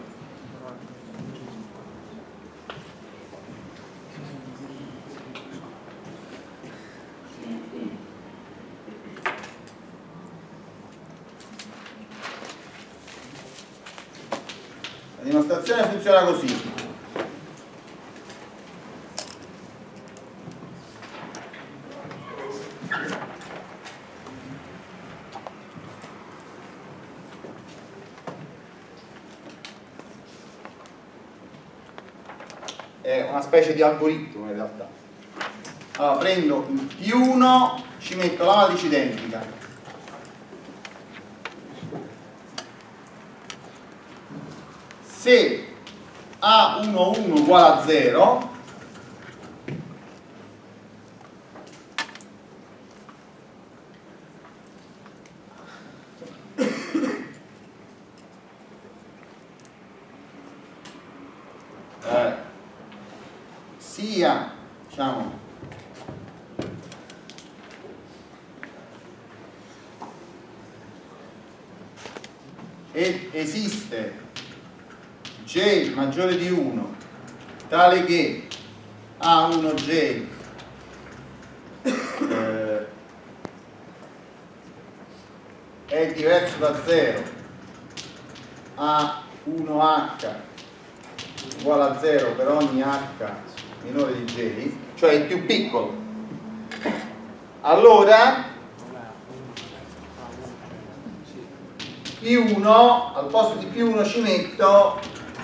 la dimostrazione funziona così. È una specie di algoritmo in realtà. Allora prendo il P1, ci metto la matrice identica. Se A11 uguale a 0, sia, diciamo, ed esiste J maggiore di 1 tale che A1J è diverso da 0, A1H uguale a 0 per ogni H minore di J, cioè il più piccolo, allora P1, al posto di P1 ci metto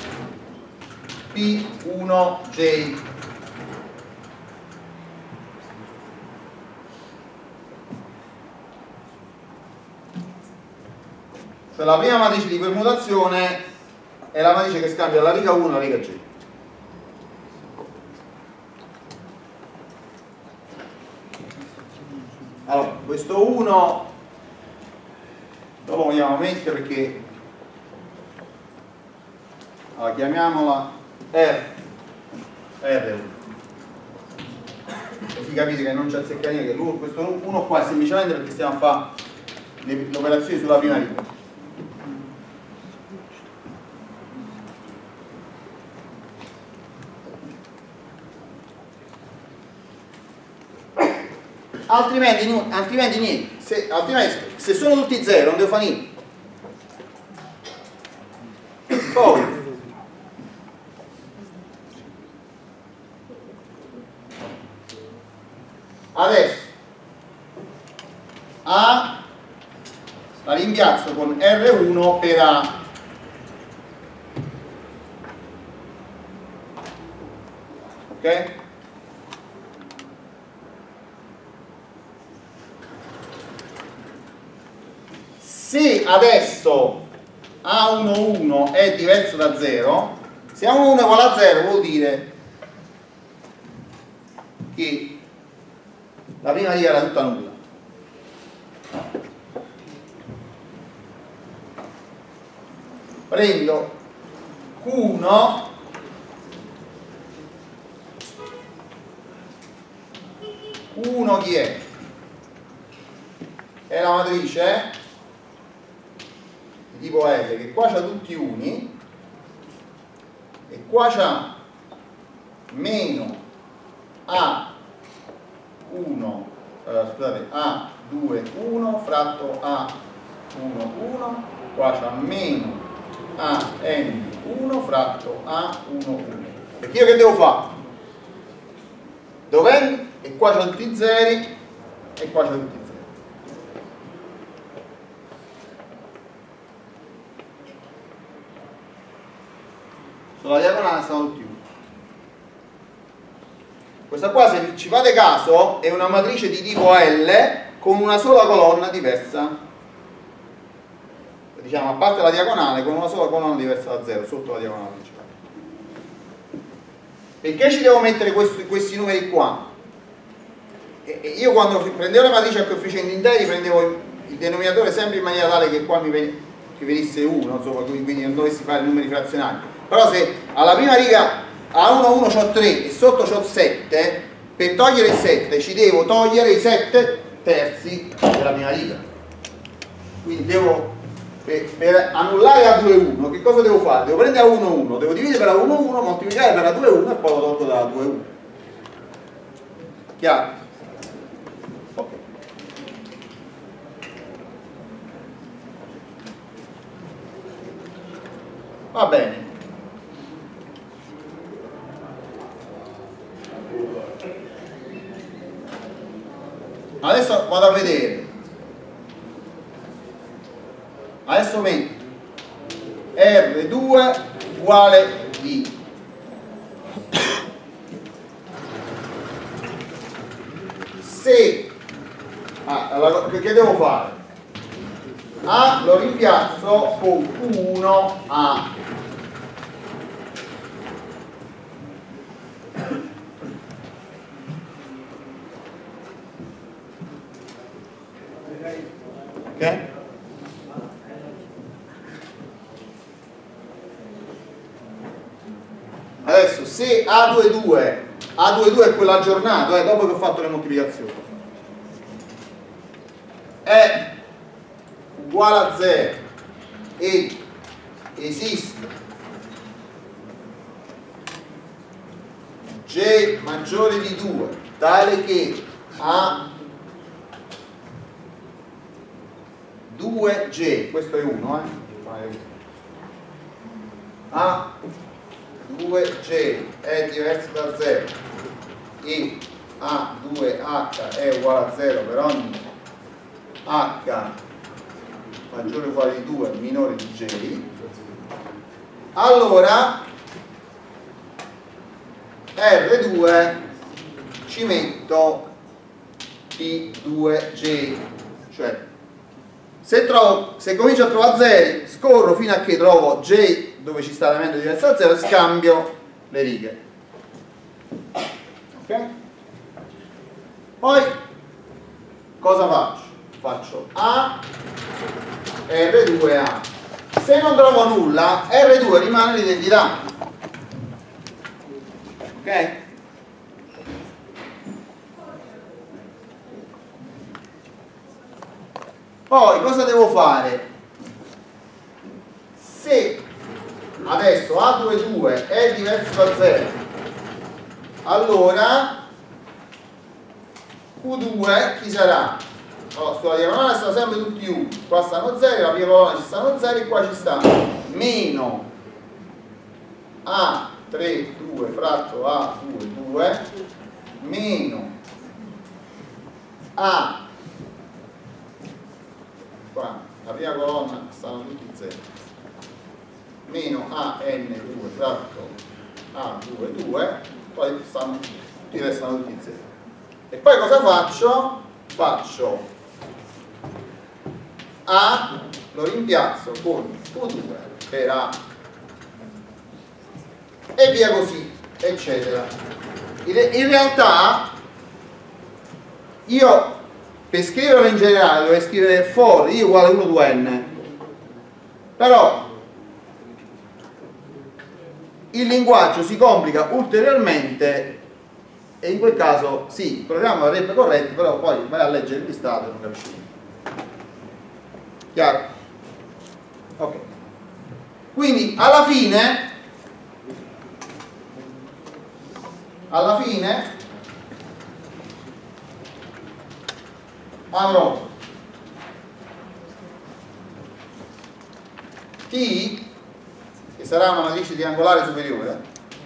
P1J. Cioè la prima matrice di permutazione è la matrice che scambia la riga 1 alla riga J. Allora, questo 1 non lo vogliamo mettere perché allora, chiamiamola R1, così capite che non c'è azzeccatina, che questo 1 qua è semplicemente perché stiamo a fare le operazioni sulla prima riga. Altrimenti niente, altrimenti se sono tutti 0 non devo fare niente. Poi adesso A la rimpiazzo con R1 per A. Ok? Se adesso A11 è diverso da 0, se A11 è uguale a 0 vuol dire che la prima riga era tutta nulla. Prendo Q1 Q1 chi è? È la matrice di tipo L che qua c'ha tutti uni e qua c'ha meno A1 scusate A2 1 fratto A1 1, qua c'ha meno AN1 fratto A1 1, perché io che devo fare? Dov'è? E qua c'ho tutti i zeri e qua c'ho tutti i zeri. Sulla diagonale stanno tutti uno. Questa qua, se ci fate caso, è una matrice di tipo L con una sola colonna diversa, diciamo, a parte la diagonale, con una sola colonna diversa da 0 sotto la diagonale principale. Perché ci devo mettere questi numeri qua? Io quando prendevo le matrici a coefficienti interi prendevo il denominatore sempre in maniera tale che qua che venisse 1, insomma, quindi non dovessi fare numeri frazionali. Però se alla prima riga A11 c'ho 3 e sotto c'ho 7, per togliere il 7 ci devo togliere i 7 terzi della prima riga. Quindi devo, per annullare A2,1, che cosa devo fare? Devo prendere A1,1, devo dividere per A1,1, moltiplicare per A2,1 e poi lo tolgo da A2,1. Chiaro? Ok. Va bene. Adesso vado a vedere, adesso metto R2 uguale D. se allora, che devo fare? A lo rimpiazzo con Q1A. Ok? Adesso se A22 è quello aggiornato, dopo che ho fatto le moltiplicazioni, è uguale a 0 e esiste J maggiore di 2 tale che A 2J, questo è 1, A 2J è diverso da 0 e A2H è uguale a 0 per ogni H maggiore o uguale di 2 minore di J, allora R2 ci metto P2J, cioè se comincio a trovare zeri, scorro fino a che trovo J dove ci sta l'elemento diverso da 0 e scambio le righe. Ok? Poi cosa faccio? Faccio A R2A. Se non trovo nulla, R2 rimane l'identità. Ok? Poi cosa devo fare? Se adesso A22 è diverso da 0, allora Q2 chi sarà? Allora, sulla diagonale stanno sempre tutti 1, qua stanno 0, la prima colonna ci stanno 0 e qua ci stanno meno A32 fratto A22 meno A, qua la prima colonna stanno tutti 0, meno AN2 fratto A22, poi tutti restano tutti 0. E poi cosa faccio? Faccio A, lo rimpiazzo con Q2 per A e via così, eccetera. In realtà io per scriverlo in generale dovrei scrivere for i uguale 1 2n, però il linguaggio si complica ulteriormente e in quel caso sì, il programma avrebbe corretto, però poi vai a leggere il listato e non capisci niente. Chiaro? Ok. Quindi alla fine avrò T che sarà una matrice triangolare superiore.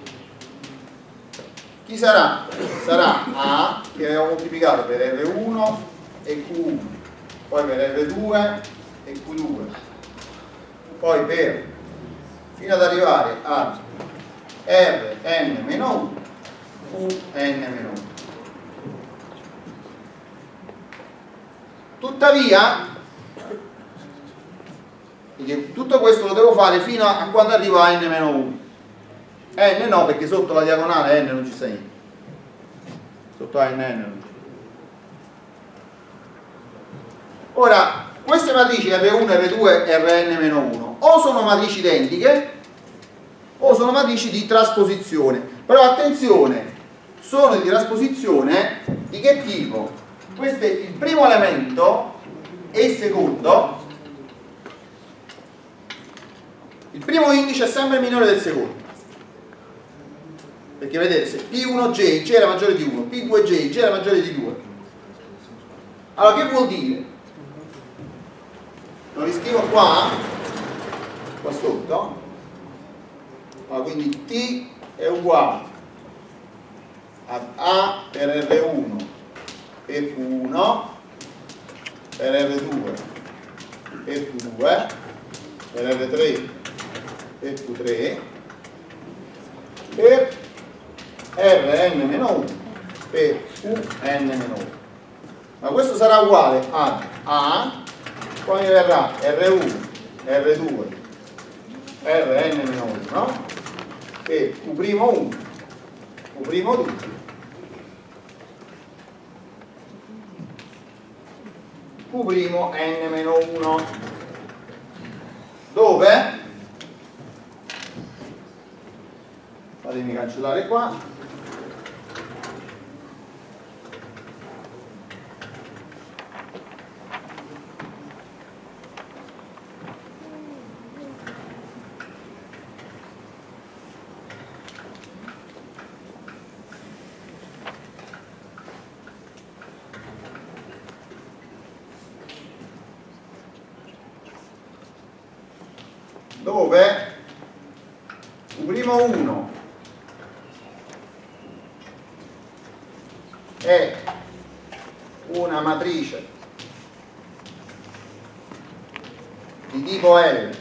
Chi sarà? Sarà A che avevo moltiplicato per R1 e Q1, poi per R2 e Q2, poi per fino ad arrivare a Rn-1 Qn-1. Tuttavia tutto questo lo devo fare fino a quando arrivo a n-1. N no, perché sotto la diagonale n non ci sta niente, sotto a n non c'è. Ora queste matrici R1, R2 e Rn-1 o sono matrici identiche o sono matrici di trasposizione, però attenzione, sono di trasposizione di che tipo? Questo è il primo elemento e il secondo. Il primo indice è sempre minore del secondo, perché vedete, se P1J J era maggiore di 1, P2J J era maggiore di 2. Allora che vuol dire? Lo riscrivo qua sotto. Allora, quindi T è uguale ad A per R1 e Q1 per R2 e Q2 per R3 e Q3 per Rn-1 per Qn-1. ma questo sarà uguale a A, poi mi verrà R1, R2, Rn-1 e Q'1, Q'2, Q'-n-1, dove, fatemi cancellare qua, dove Q'1 è una matrice di tipo L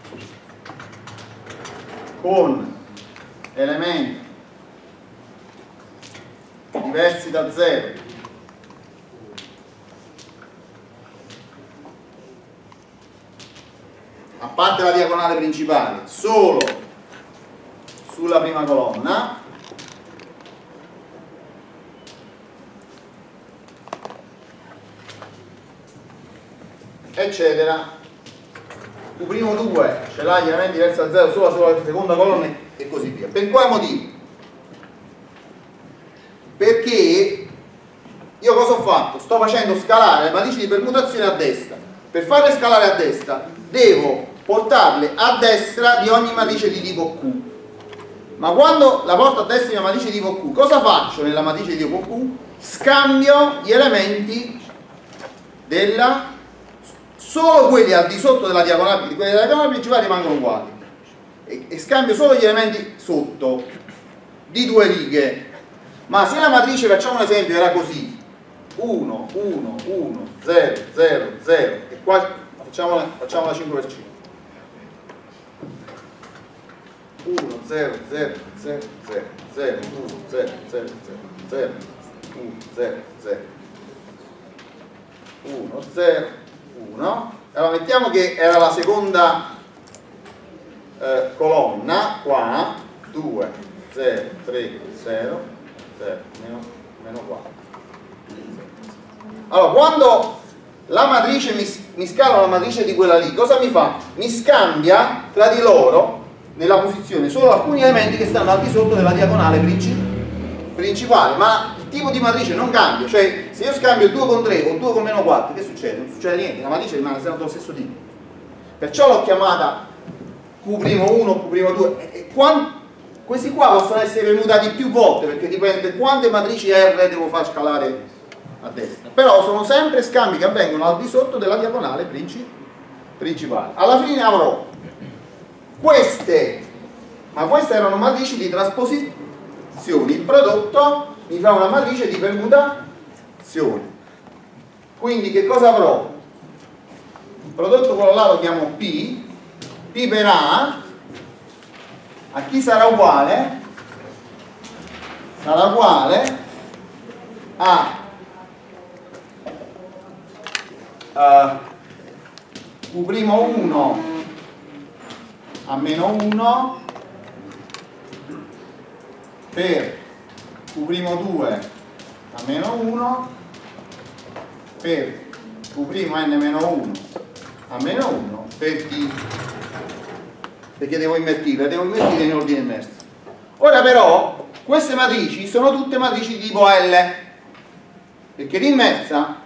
con elementi diversi da 0 a parte la diagonale principale solo sulla prima colonna, eccetera. Q'2 ce l'ha gli elementi diversi da 0 solo sulla seconda colonna e così via. Per quale motivo? Perché io cosa ho fatto? Sto facendo scalare le matrici di permutazione a destra. Per farle scalare a destra devo portarle a destra di ogni matrice di tipo Q. Ma quando la porto a destra di una matrice di tipo Q, cosa faccio nella matrice di tipo Q? Scambio gli elementi della, solo quelli al di sotto della diagonale, quelli della diagonale principale rimangono uguali e scambio solo gli elementi sotto di 2 righe. Ma se la matrice, facciamo un esempio, era così 1, 1, 1, 0, 0, 0 e qua facciamola 5 per 5, 1, 0, 0, 0, 0, 0, 1, 0, 0, 0, 0, 1, 0, 0, 1, 0, 1. Allora mettiamo che era la seconda colonna qua, 2, 0, 3, 0, 0, meno 4. Allora quando la matrice mi scala la matrice di quella lì, cosa mi fa? Mi scambia tra di loro nella posizione solo alcuni elementi che stanno al di sotto della diagonale principale, ma il tipo di matrice non cambia. Cioè se io scambio 2 con 3 con 2 con meno 4, che succede? Non succede niente, la matrice rimane sempre dello stesso tipo. Perciò l'ho chiamata Q'1, Q'2 questi qua possono essere permutati più volte perché dipende quante matrici R devo far scalare a destra, però sono sempre scambi che avvengono al di sotto della diagonale principale. Alla fine avrò queste, ma queste erano matrici di trasposizioni, il prodotto mi fa una matrice di permutazione. Quindi che cosa avrò? Il prodotto quello là lo chiamo P per A chi sarà uguale? Sarà uguale a Q'1 a meno 1 per Q'2 a meno 1 per Q'(n-1) a meno 1 per T, perché devo invertire in ordine inverso. Ora però queste matrici sono tutte matrici di tipo L, perché l'inversa,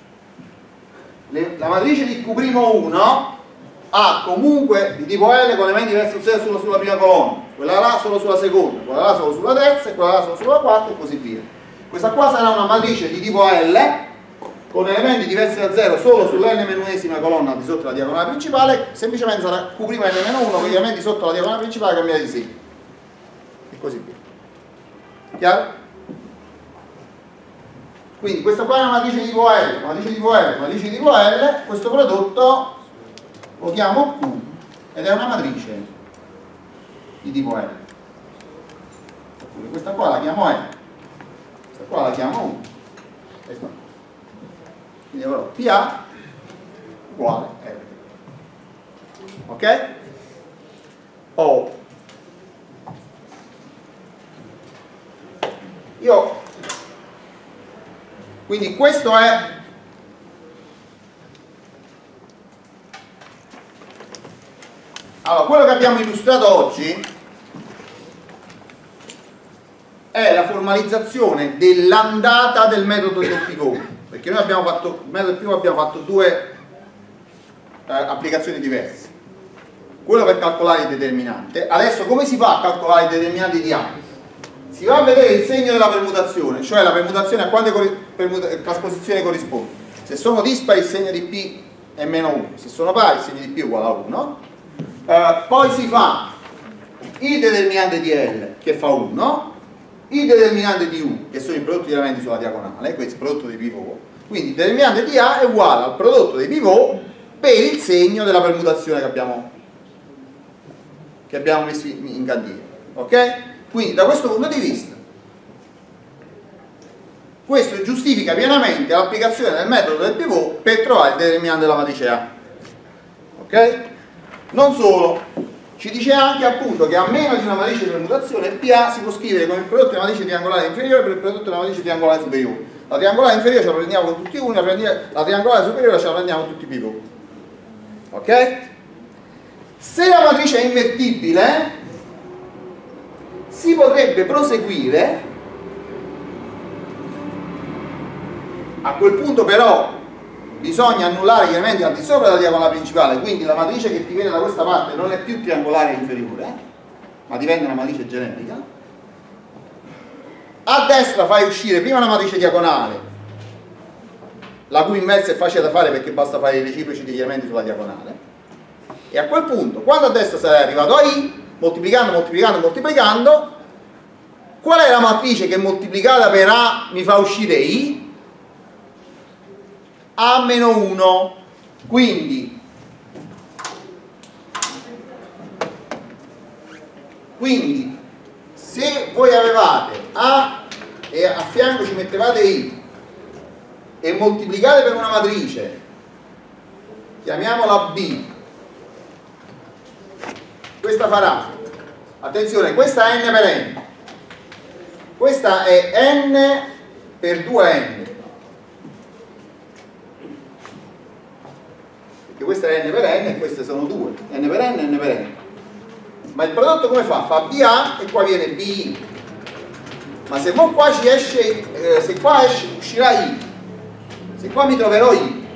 la matrice di Q'1 ha comunque di tipo L con elementi diversi solo sulla prima colonna, quella là solo sulla seconda, quella là solo sulla terza e quella là solo sulla quarta e così via. Questa qua sarà una matrice di tipo L con elementi diversi da 0 solo sull'n-esima colonna di sotto la diagonale principale, semplicemente sarà Q'(n-1) con gli elementi sotto la diagonale principale cambiati di segno e così via. Chiaro? Quindi questa qua è una matrice di tipo L, matrice di tipo L, matrice di tipo L, questo prodotto lo chiamo Q ed è una matrice di tipo L. Questa qua la chiamo L, questa qua la chiamo U. quindi avrò PA uguale R. Ok? Quindi questo è allora, quello che abbiamo illustrato oggi è la formalizzazione dell'andata del metodo del pivot, perché noi abbiamo fatto, il metodo del pivot abbiamo fatto due applicazioni diverse. Quello per calcolare il determinante. Adesso come si fa a calcolare il determinante di A? Si va a vedere il segno della permutazione, cioè la permutazione a quante trasposizioni corrisponde. Se sono dispari il segno di P è meno 1, se sono pari il segno di P è uguale a 1. Poi si fa il determinante di L che fa 1, il determinante di U che sono i prodotti di elementi sulla diagonale, questo è il prodotto dei pivot, quindi il determinante di A è uguale al prodotto dei pivot per il segno della permutazione che abbiamo messo in cantiere, ok? Quindi da questo punto di vista questo giustifica pienamente l'applicazione del metodo del pivot per trovare il determinante della matrice A, ok? Non solo, ci dice anche appunto che a meno di una matrice di permutazione PA si può scrivere come il prodotto della matrice triangolare inferiore per il prodotto della matrice triangolare superiore. La triangolare inferiore ce la prendiamo con tutti i uni, la triangolare superiore ce la prendiamo con tutti i pivot, ok? Se la matrice è invertibile si potrebbe proseguire, a quel punto però bisogna annullare gli elementi al di sopra della diagonale principale, quindi la matrice che ti viene da questa parte non è più triangolare inferiore, ma diventa una matrice generica. A destra fai uscire prima una matrice diagonale, la cui inversa è facile da fare perché basta fare i reciproci degli elementi sulla diagonale, e a quel punto, quando a destra sarai arrivato a I, moltiplicando, qual è la matrice che moltiplicata per A mi fa uscire I? A-1. Quindi se voi avevate A e a fianco ci mettevate I e moltiplicate per una matrice, chiamiamola B, questa farà, attenzione, questa è n per n, questa è n per 2n, perché questa è n per n e queste sono 2, n per n e n per n. Ma il prodotto come fa? Fa BA e qua viene BI. Ma se qua ci esce, se qua uscirà I, se qua mi troverò I,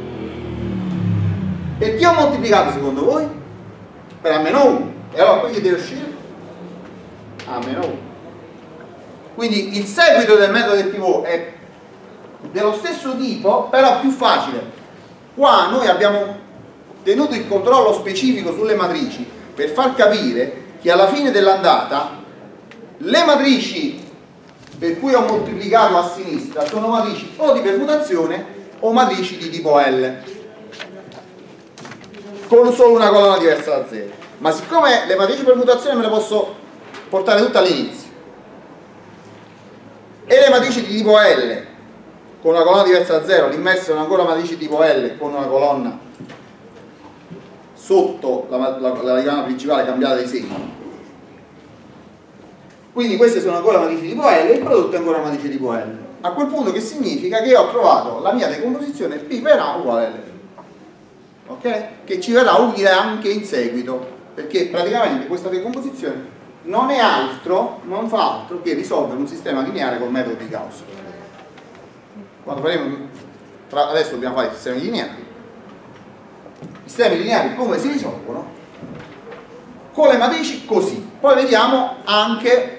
perché ho moltiplicato secondo voi? Per A-1. E allora qui deve uscire A-1. Quindi il seguito del metodo del pivot è dello stesso tipo, però più facile. Qua noi abbiamo tenuto il controllo specifico sulle matrici per far capire che alla fine dell'andata le matrici per cui ho moltiplicato a sinistra sono matrici o di permutazione o matrici di tipo L con solo una colonna diversa da 0. Ma siccome le matrici di permutazione me le posso portare tutte all'inizio e le matrici di tipo L con una colonna diversa da 0, l'inversa sono ancora matrici tipo L con una colonna sotto la diagonale principale cambiata di segno, quindi queste sono ancora matrici tipo L e il prodotto è ancora matrice tipo L. A quel punto che significa che ho trovato la mia decomposizione P per A uguale a L, ok? Che ci verrà utile anche in seguito, perché praticamente questa decomposizione non fa altro che risolvere un sistema lineare col metodo di Gauss. Quando faremo, adesso dobbiamo fare i sistemi lineari. I sistemi lineari come si risolvono? Con le matrici così. Poi vediamo anche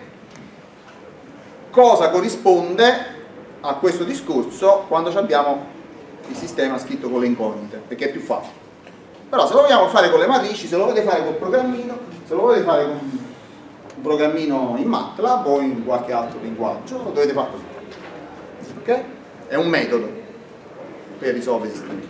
cosa corrisponde a questo discorso quando abbiamo il sistema scritto con le incognite, perché è più facile. Però se lo vogliamo fare con le matrici, se lo volete fare col programmino, se lo volete fare con un programmino in MATLAB o in qualche altro linguaggio, lo dovete fare così. Ok? È un metodo per risolvere i sistemi.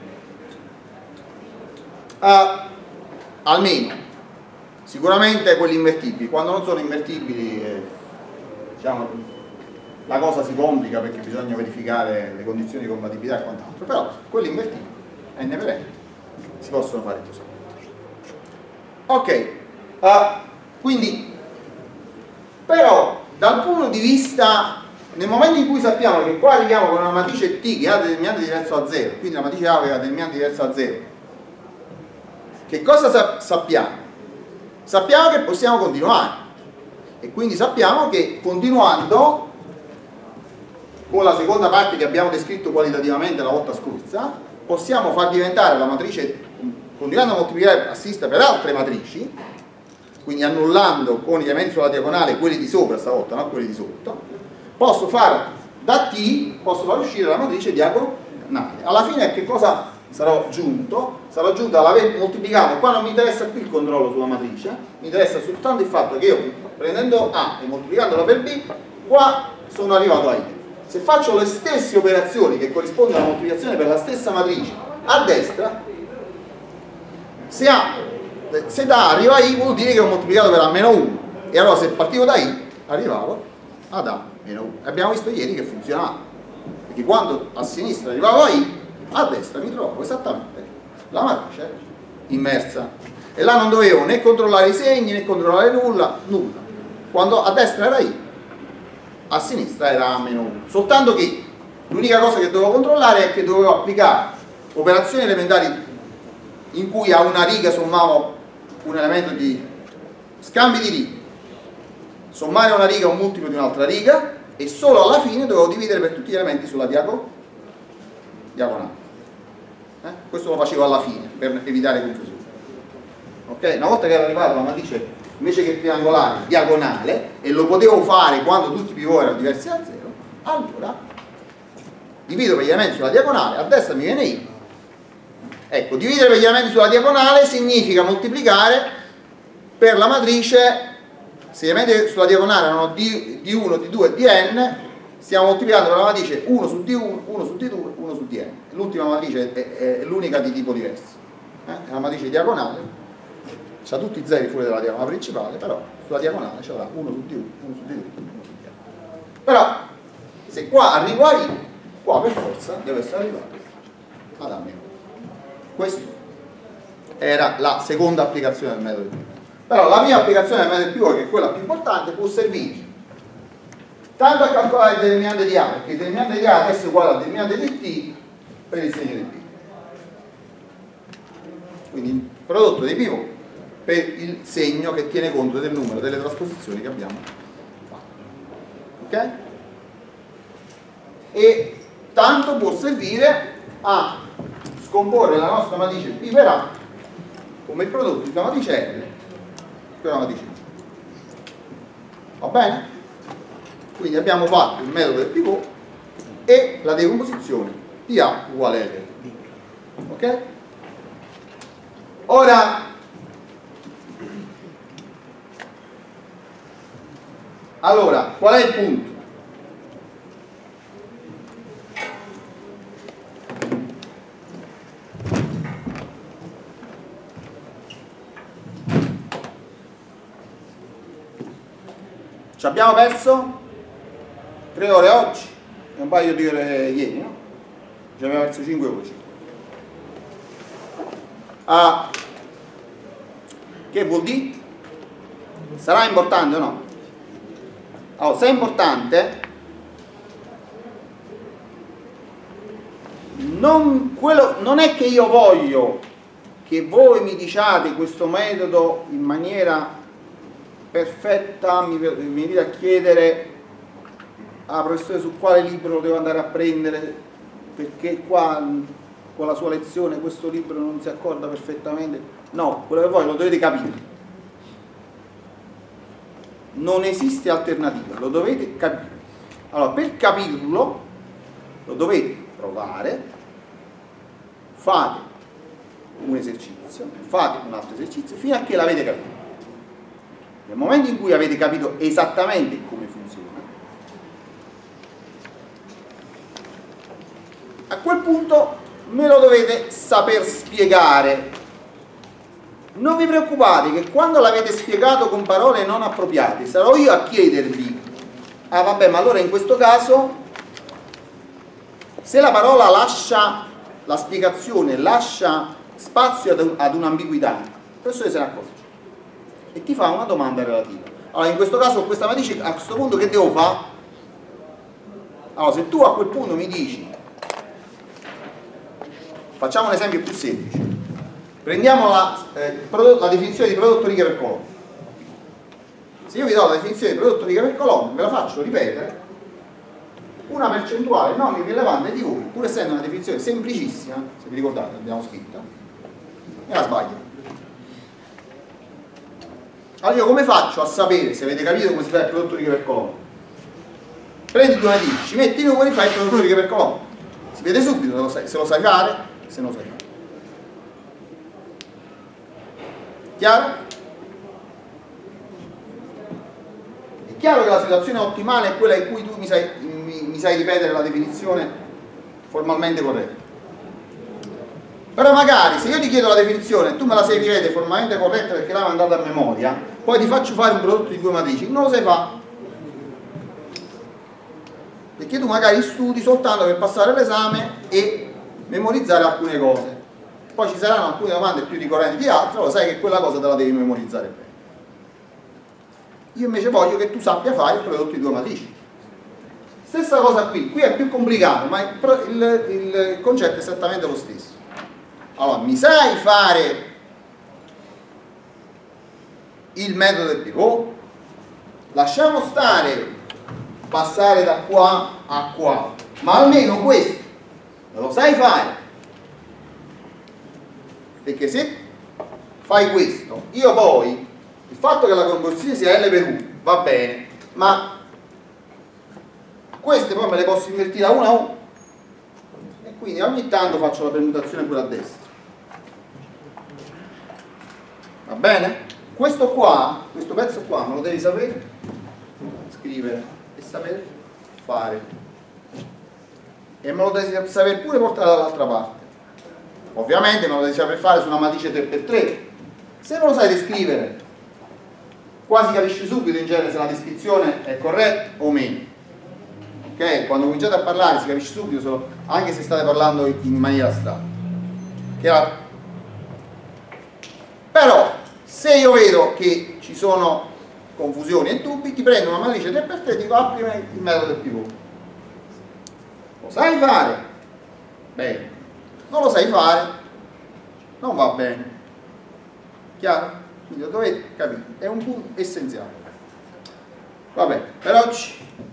Almeno sicuramente quelli invertibili. Quando non sono invertibili diciamo la cosa si complica perché bisogna verificare le condizioni di compatibilità e quant'altro, però quelli invertiti, n per n, si possono fare così. Ok, quindi, però, dal punto di vista, nel momento in cui sappiamo che qua arriviamo con una matrice T che ha determinante diverso da 0, quindi la matrice A aveva determinante diverso da 0, che cosa sappiamo? Sappiamo che possiamo continuare, e quindi sappiamo che continuando con la seconda parte che abbiamo descritto qualitativamente la volta scorsa, possiamo far diventare la matrice, continuando a moltiplicare a sinistra per altre matrici, quindi annullando con gli elementi sulla diagonale quelli di sopra stavolta, non quelli di sotto, posso fare da T, posso far uscire la matrice diagonale. Alla fine che cosa sarò giunto? Sarò giunto all'aver moltiplicato, qua non mi interessa più il controllo sulla matrice, mi interessa soltanto il fatto che io prendendo A e moltiplicandola per B, qua sono arrivato a I. Se faccio le stesse operazioni che corrispondono alla moltiplicazione per la stessa matrice a destra, se da A arriva a I vuol dire che ho moltiplicato per A-1, e allora se partivo da I arrivavo ad A-1. Abbiamo visto ieri che funzionava, perché quando a sinistra arrivavo a I, a destra mi trovavo esattamente la matrice immersa, e là non dovevo né controllare i segni né controllare nulla. Quando a destra era I, a sinistra era A-1, soltanto che l'unica cosa che dovevo controllare è che dovevo applicare operazioni elementari in cui a una riga sommavo un elemento di scambi di righe, sommare a una riga un multiplo di un'altra riga, e solo alla fine dovevo dividere per tutti gli elementi sulla diagonale. Questo lo facevo alla fine per evitare confusione. Ok? Una volta che era arrivata la matrice invece che triangolare diagonale, e lo potevo fare quando tutti i pivot erano diversi da 0, allora divido per gli elementi sulla diagonale, a destra mi viene I. Ecco, dividere per gli elementi sulla diagonale significa moltiplicare per la matrice, se gli elementi sulla diagonale erano D1, D2 e Dn, stiamo moltiplicando per la matrice 1 su D1, 1 su D2, 1 su Dn. L'ultima matrice è l'unica di tipo diverso, è una matrice diagonale, c'ha tutti i zeri fuori dalla diagonale principale, però sulla diagonale c'avrà 1 su D1, 1 su D2, 1 su Dn. Però se qua arrivo a I, qua per forza deve essere arrivato ad A-1. Questa era la seconda applicazione del metodo di pivot. Però la mia applicazione del metodo di pivot, che è quella più importante, può servire tanto a calcolare il determinante di A, perché il determinante di A adesso è uguale al determinante di T per il segno di B. Quindi il prodotto dei pivot per il segno che tiene conto del numero delle trasposizioni che abbiamo fatto. Ok? E tanto può servire a scomporre la nostra matrice P per A come il prodotto di una matrice R per una matrice G. Va bene? Quindi abbiamo fatto il metodo del pivot e la decomposizione di A uguale a R. Ok? Ora, allora, qual è il punto? Ci abbiamo perso 3 ore oggi e un paio di ore ieri, no? Ci abbiamo perso 5 ore. Che vuol dire? Sarà importante o no? Allora, se è importante, non è che io voglio che voi mi diciate questo metodo in maniera perfetta, mi venite a chiedere professore su quale libro lo devo andare a prendere, perché qua con la sua lezione questo libro non si accorda perfettamente. No, quello che voi lo dovete capire. Non esiste alternativa, lo dovete capire. Allora, per capirlo lo dovete provare, fate un esercizio, fate un altro esercizio fino a che l'avete capito. Nel momento in cui avete capito esattamente come funziona, a quel punto me lo dovete saper spiegare. Non vi preoccupate che quando l'avete spiegato con parole non appropriate sarò io a chiedervi Ah vabbè, ma allora in questo caso, se la parola lascia, la spiegazione lascia spazio ad un'ambiguità, il professore se ne accorge e ti fa una domanda relativa. Allora in questo caso questa matrice, a questo punto che devo fare? Allora se tu a quel punto mi dici, facciamo un esempio più semplice, prendiamo la definizione di prodotto righe per colonna. Se io vi do la definizione di prodotto righe per colonna, ve la faccio ripetere, una percentuale non irrilevante di voi, pur essendo una definizione semplicissima, se vi ricordate l'abbiamo scritta, me la sbaglio. Allora io come faccio a sapere, se avete capito come si fa il prodotto righe per colonna? Prendi due matrici, ci metti i numeri, fai il prodotto righe per colonna. Si vede subito se lo sai fare, se non lo sai fare. Chiaro? È chiaro che la situazione ottimale è quella in cui tu mi sai ripetere la definizione formalmente corretta. Però magari se io ti chiedo la definizione e tu me la sai ripetere formalmente corretta perché l'hai mandata a memoria, poi ti faccio fare un prodotto di due matrici, non lo sai fare. Perché tu magari studi soltanto per passare l'esame e memorizzare alcune cose. Poi ci saranno alcune domande più ricorrenti di altre, lo sai che quella cosa te la devi memorizzare bene. Io invece voglio che tu sappia fare il prodotto di due matrici. Stessa cosa qui è più complicato, ma il concetto è esattamente lo stesso. Allora, mi sai fare il metodo del pivot? Lasciamo stare passare da qua a qua, ma almeno questo lo sai fare, perché se fai questo, io poi il fatto che la conversione sia L per U va bene, ma queste poi me le posso invertire a 1 a 1 e quindi ogni tanto faccio la permutazione pure a destra. Va bene? Questo pezzo qua me lo devi sapere scrivere e saper fare, e me lo devi saper pure portare dall'altra parte. Ovviamente me lo devi saper fare su una matrice 3x3. Se non lo sai descrivere, quasi capisci subito in genere se la descrizione è corretta o meno. Ok? Quando cominciate a parlare si capisce subito, anche se state parlando in maniera strana. Chiaro? Però se io vedo che ci sono confusioni e dubbi, ti prendo una matrice 3x3 e dico apri il metodo del pivot. Lo sai fare? Bene. Non lo sai fare? Non va bene. Chiaro? Quindi lo dovete capire, è un punto essenziale. Vabbè, per oggi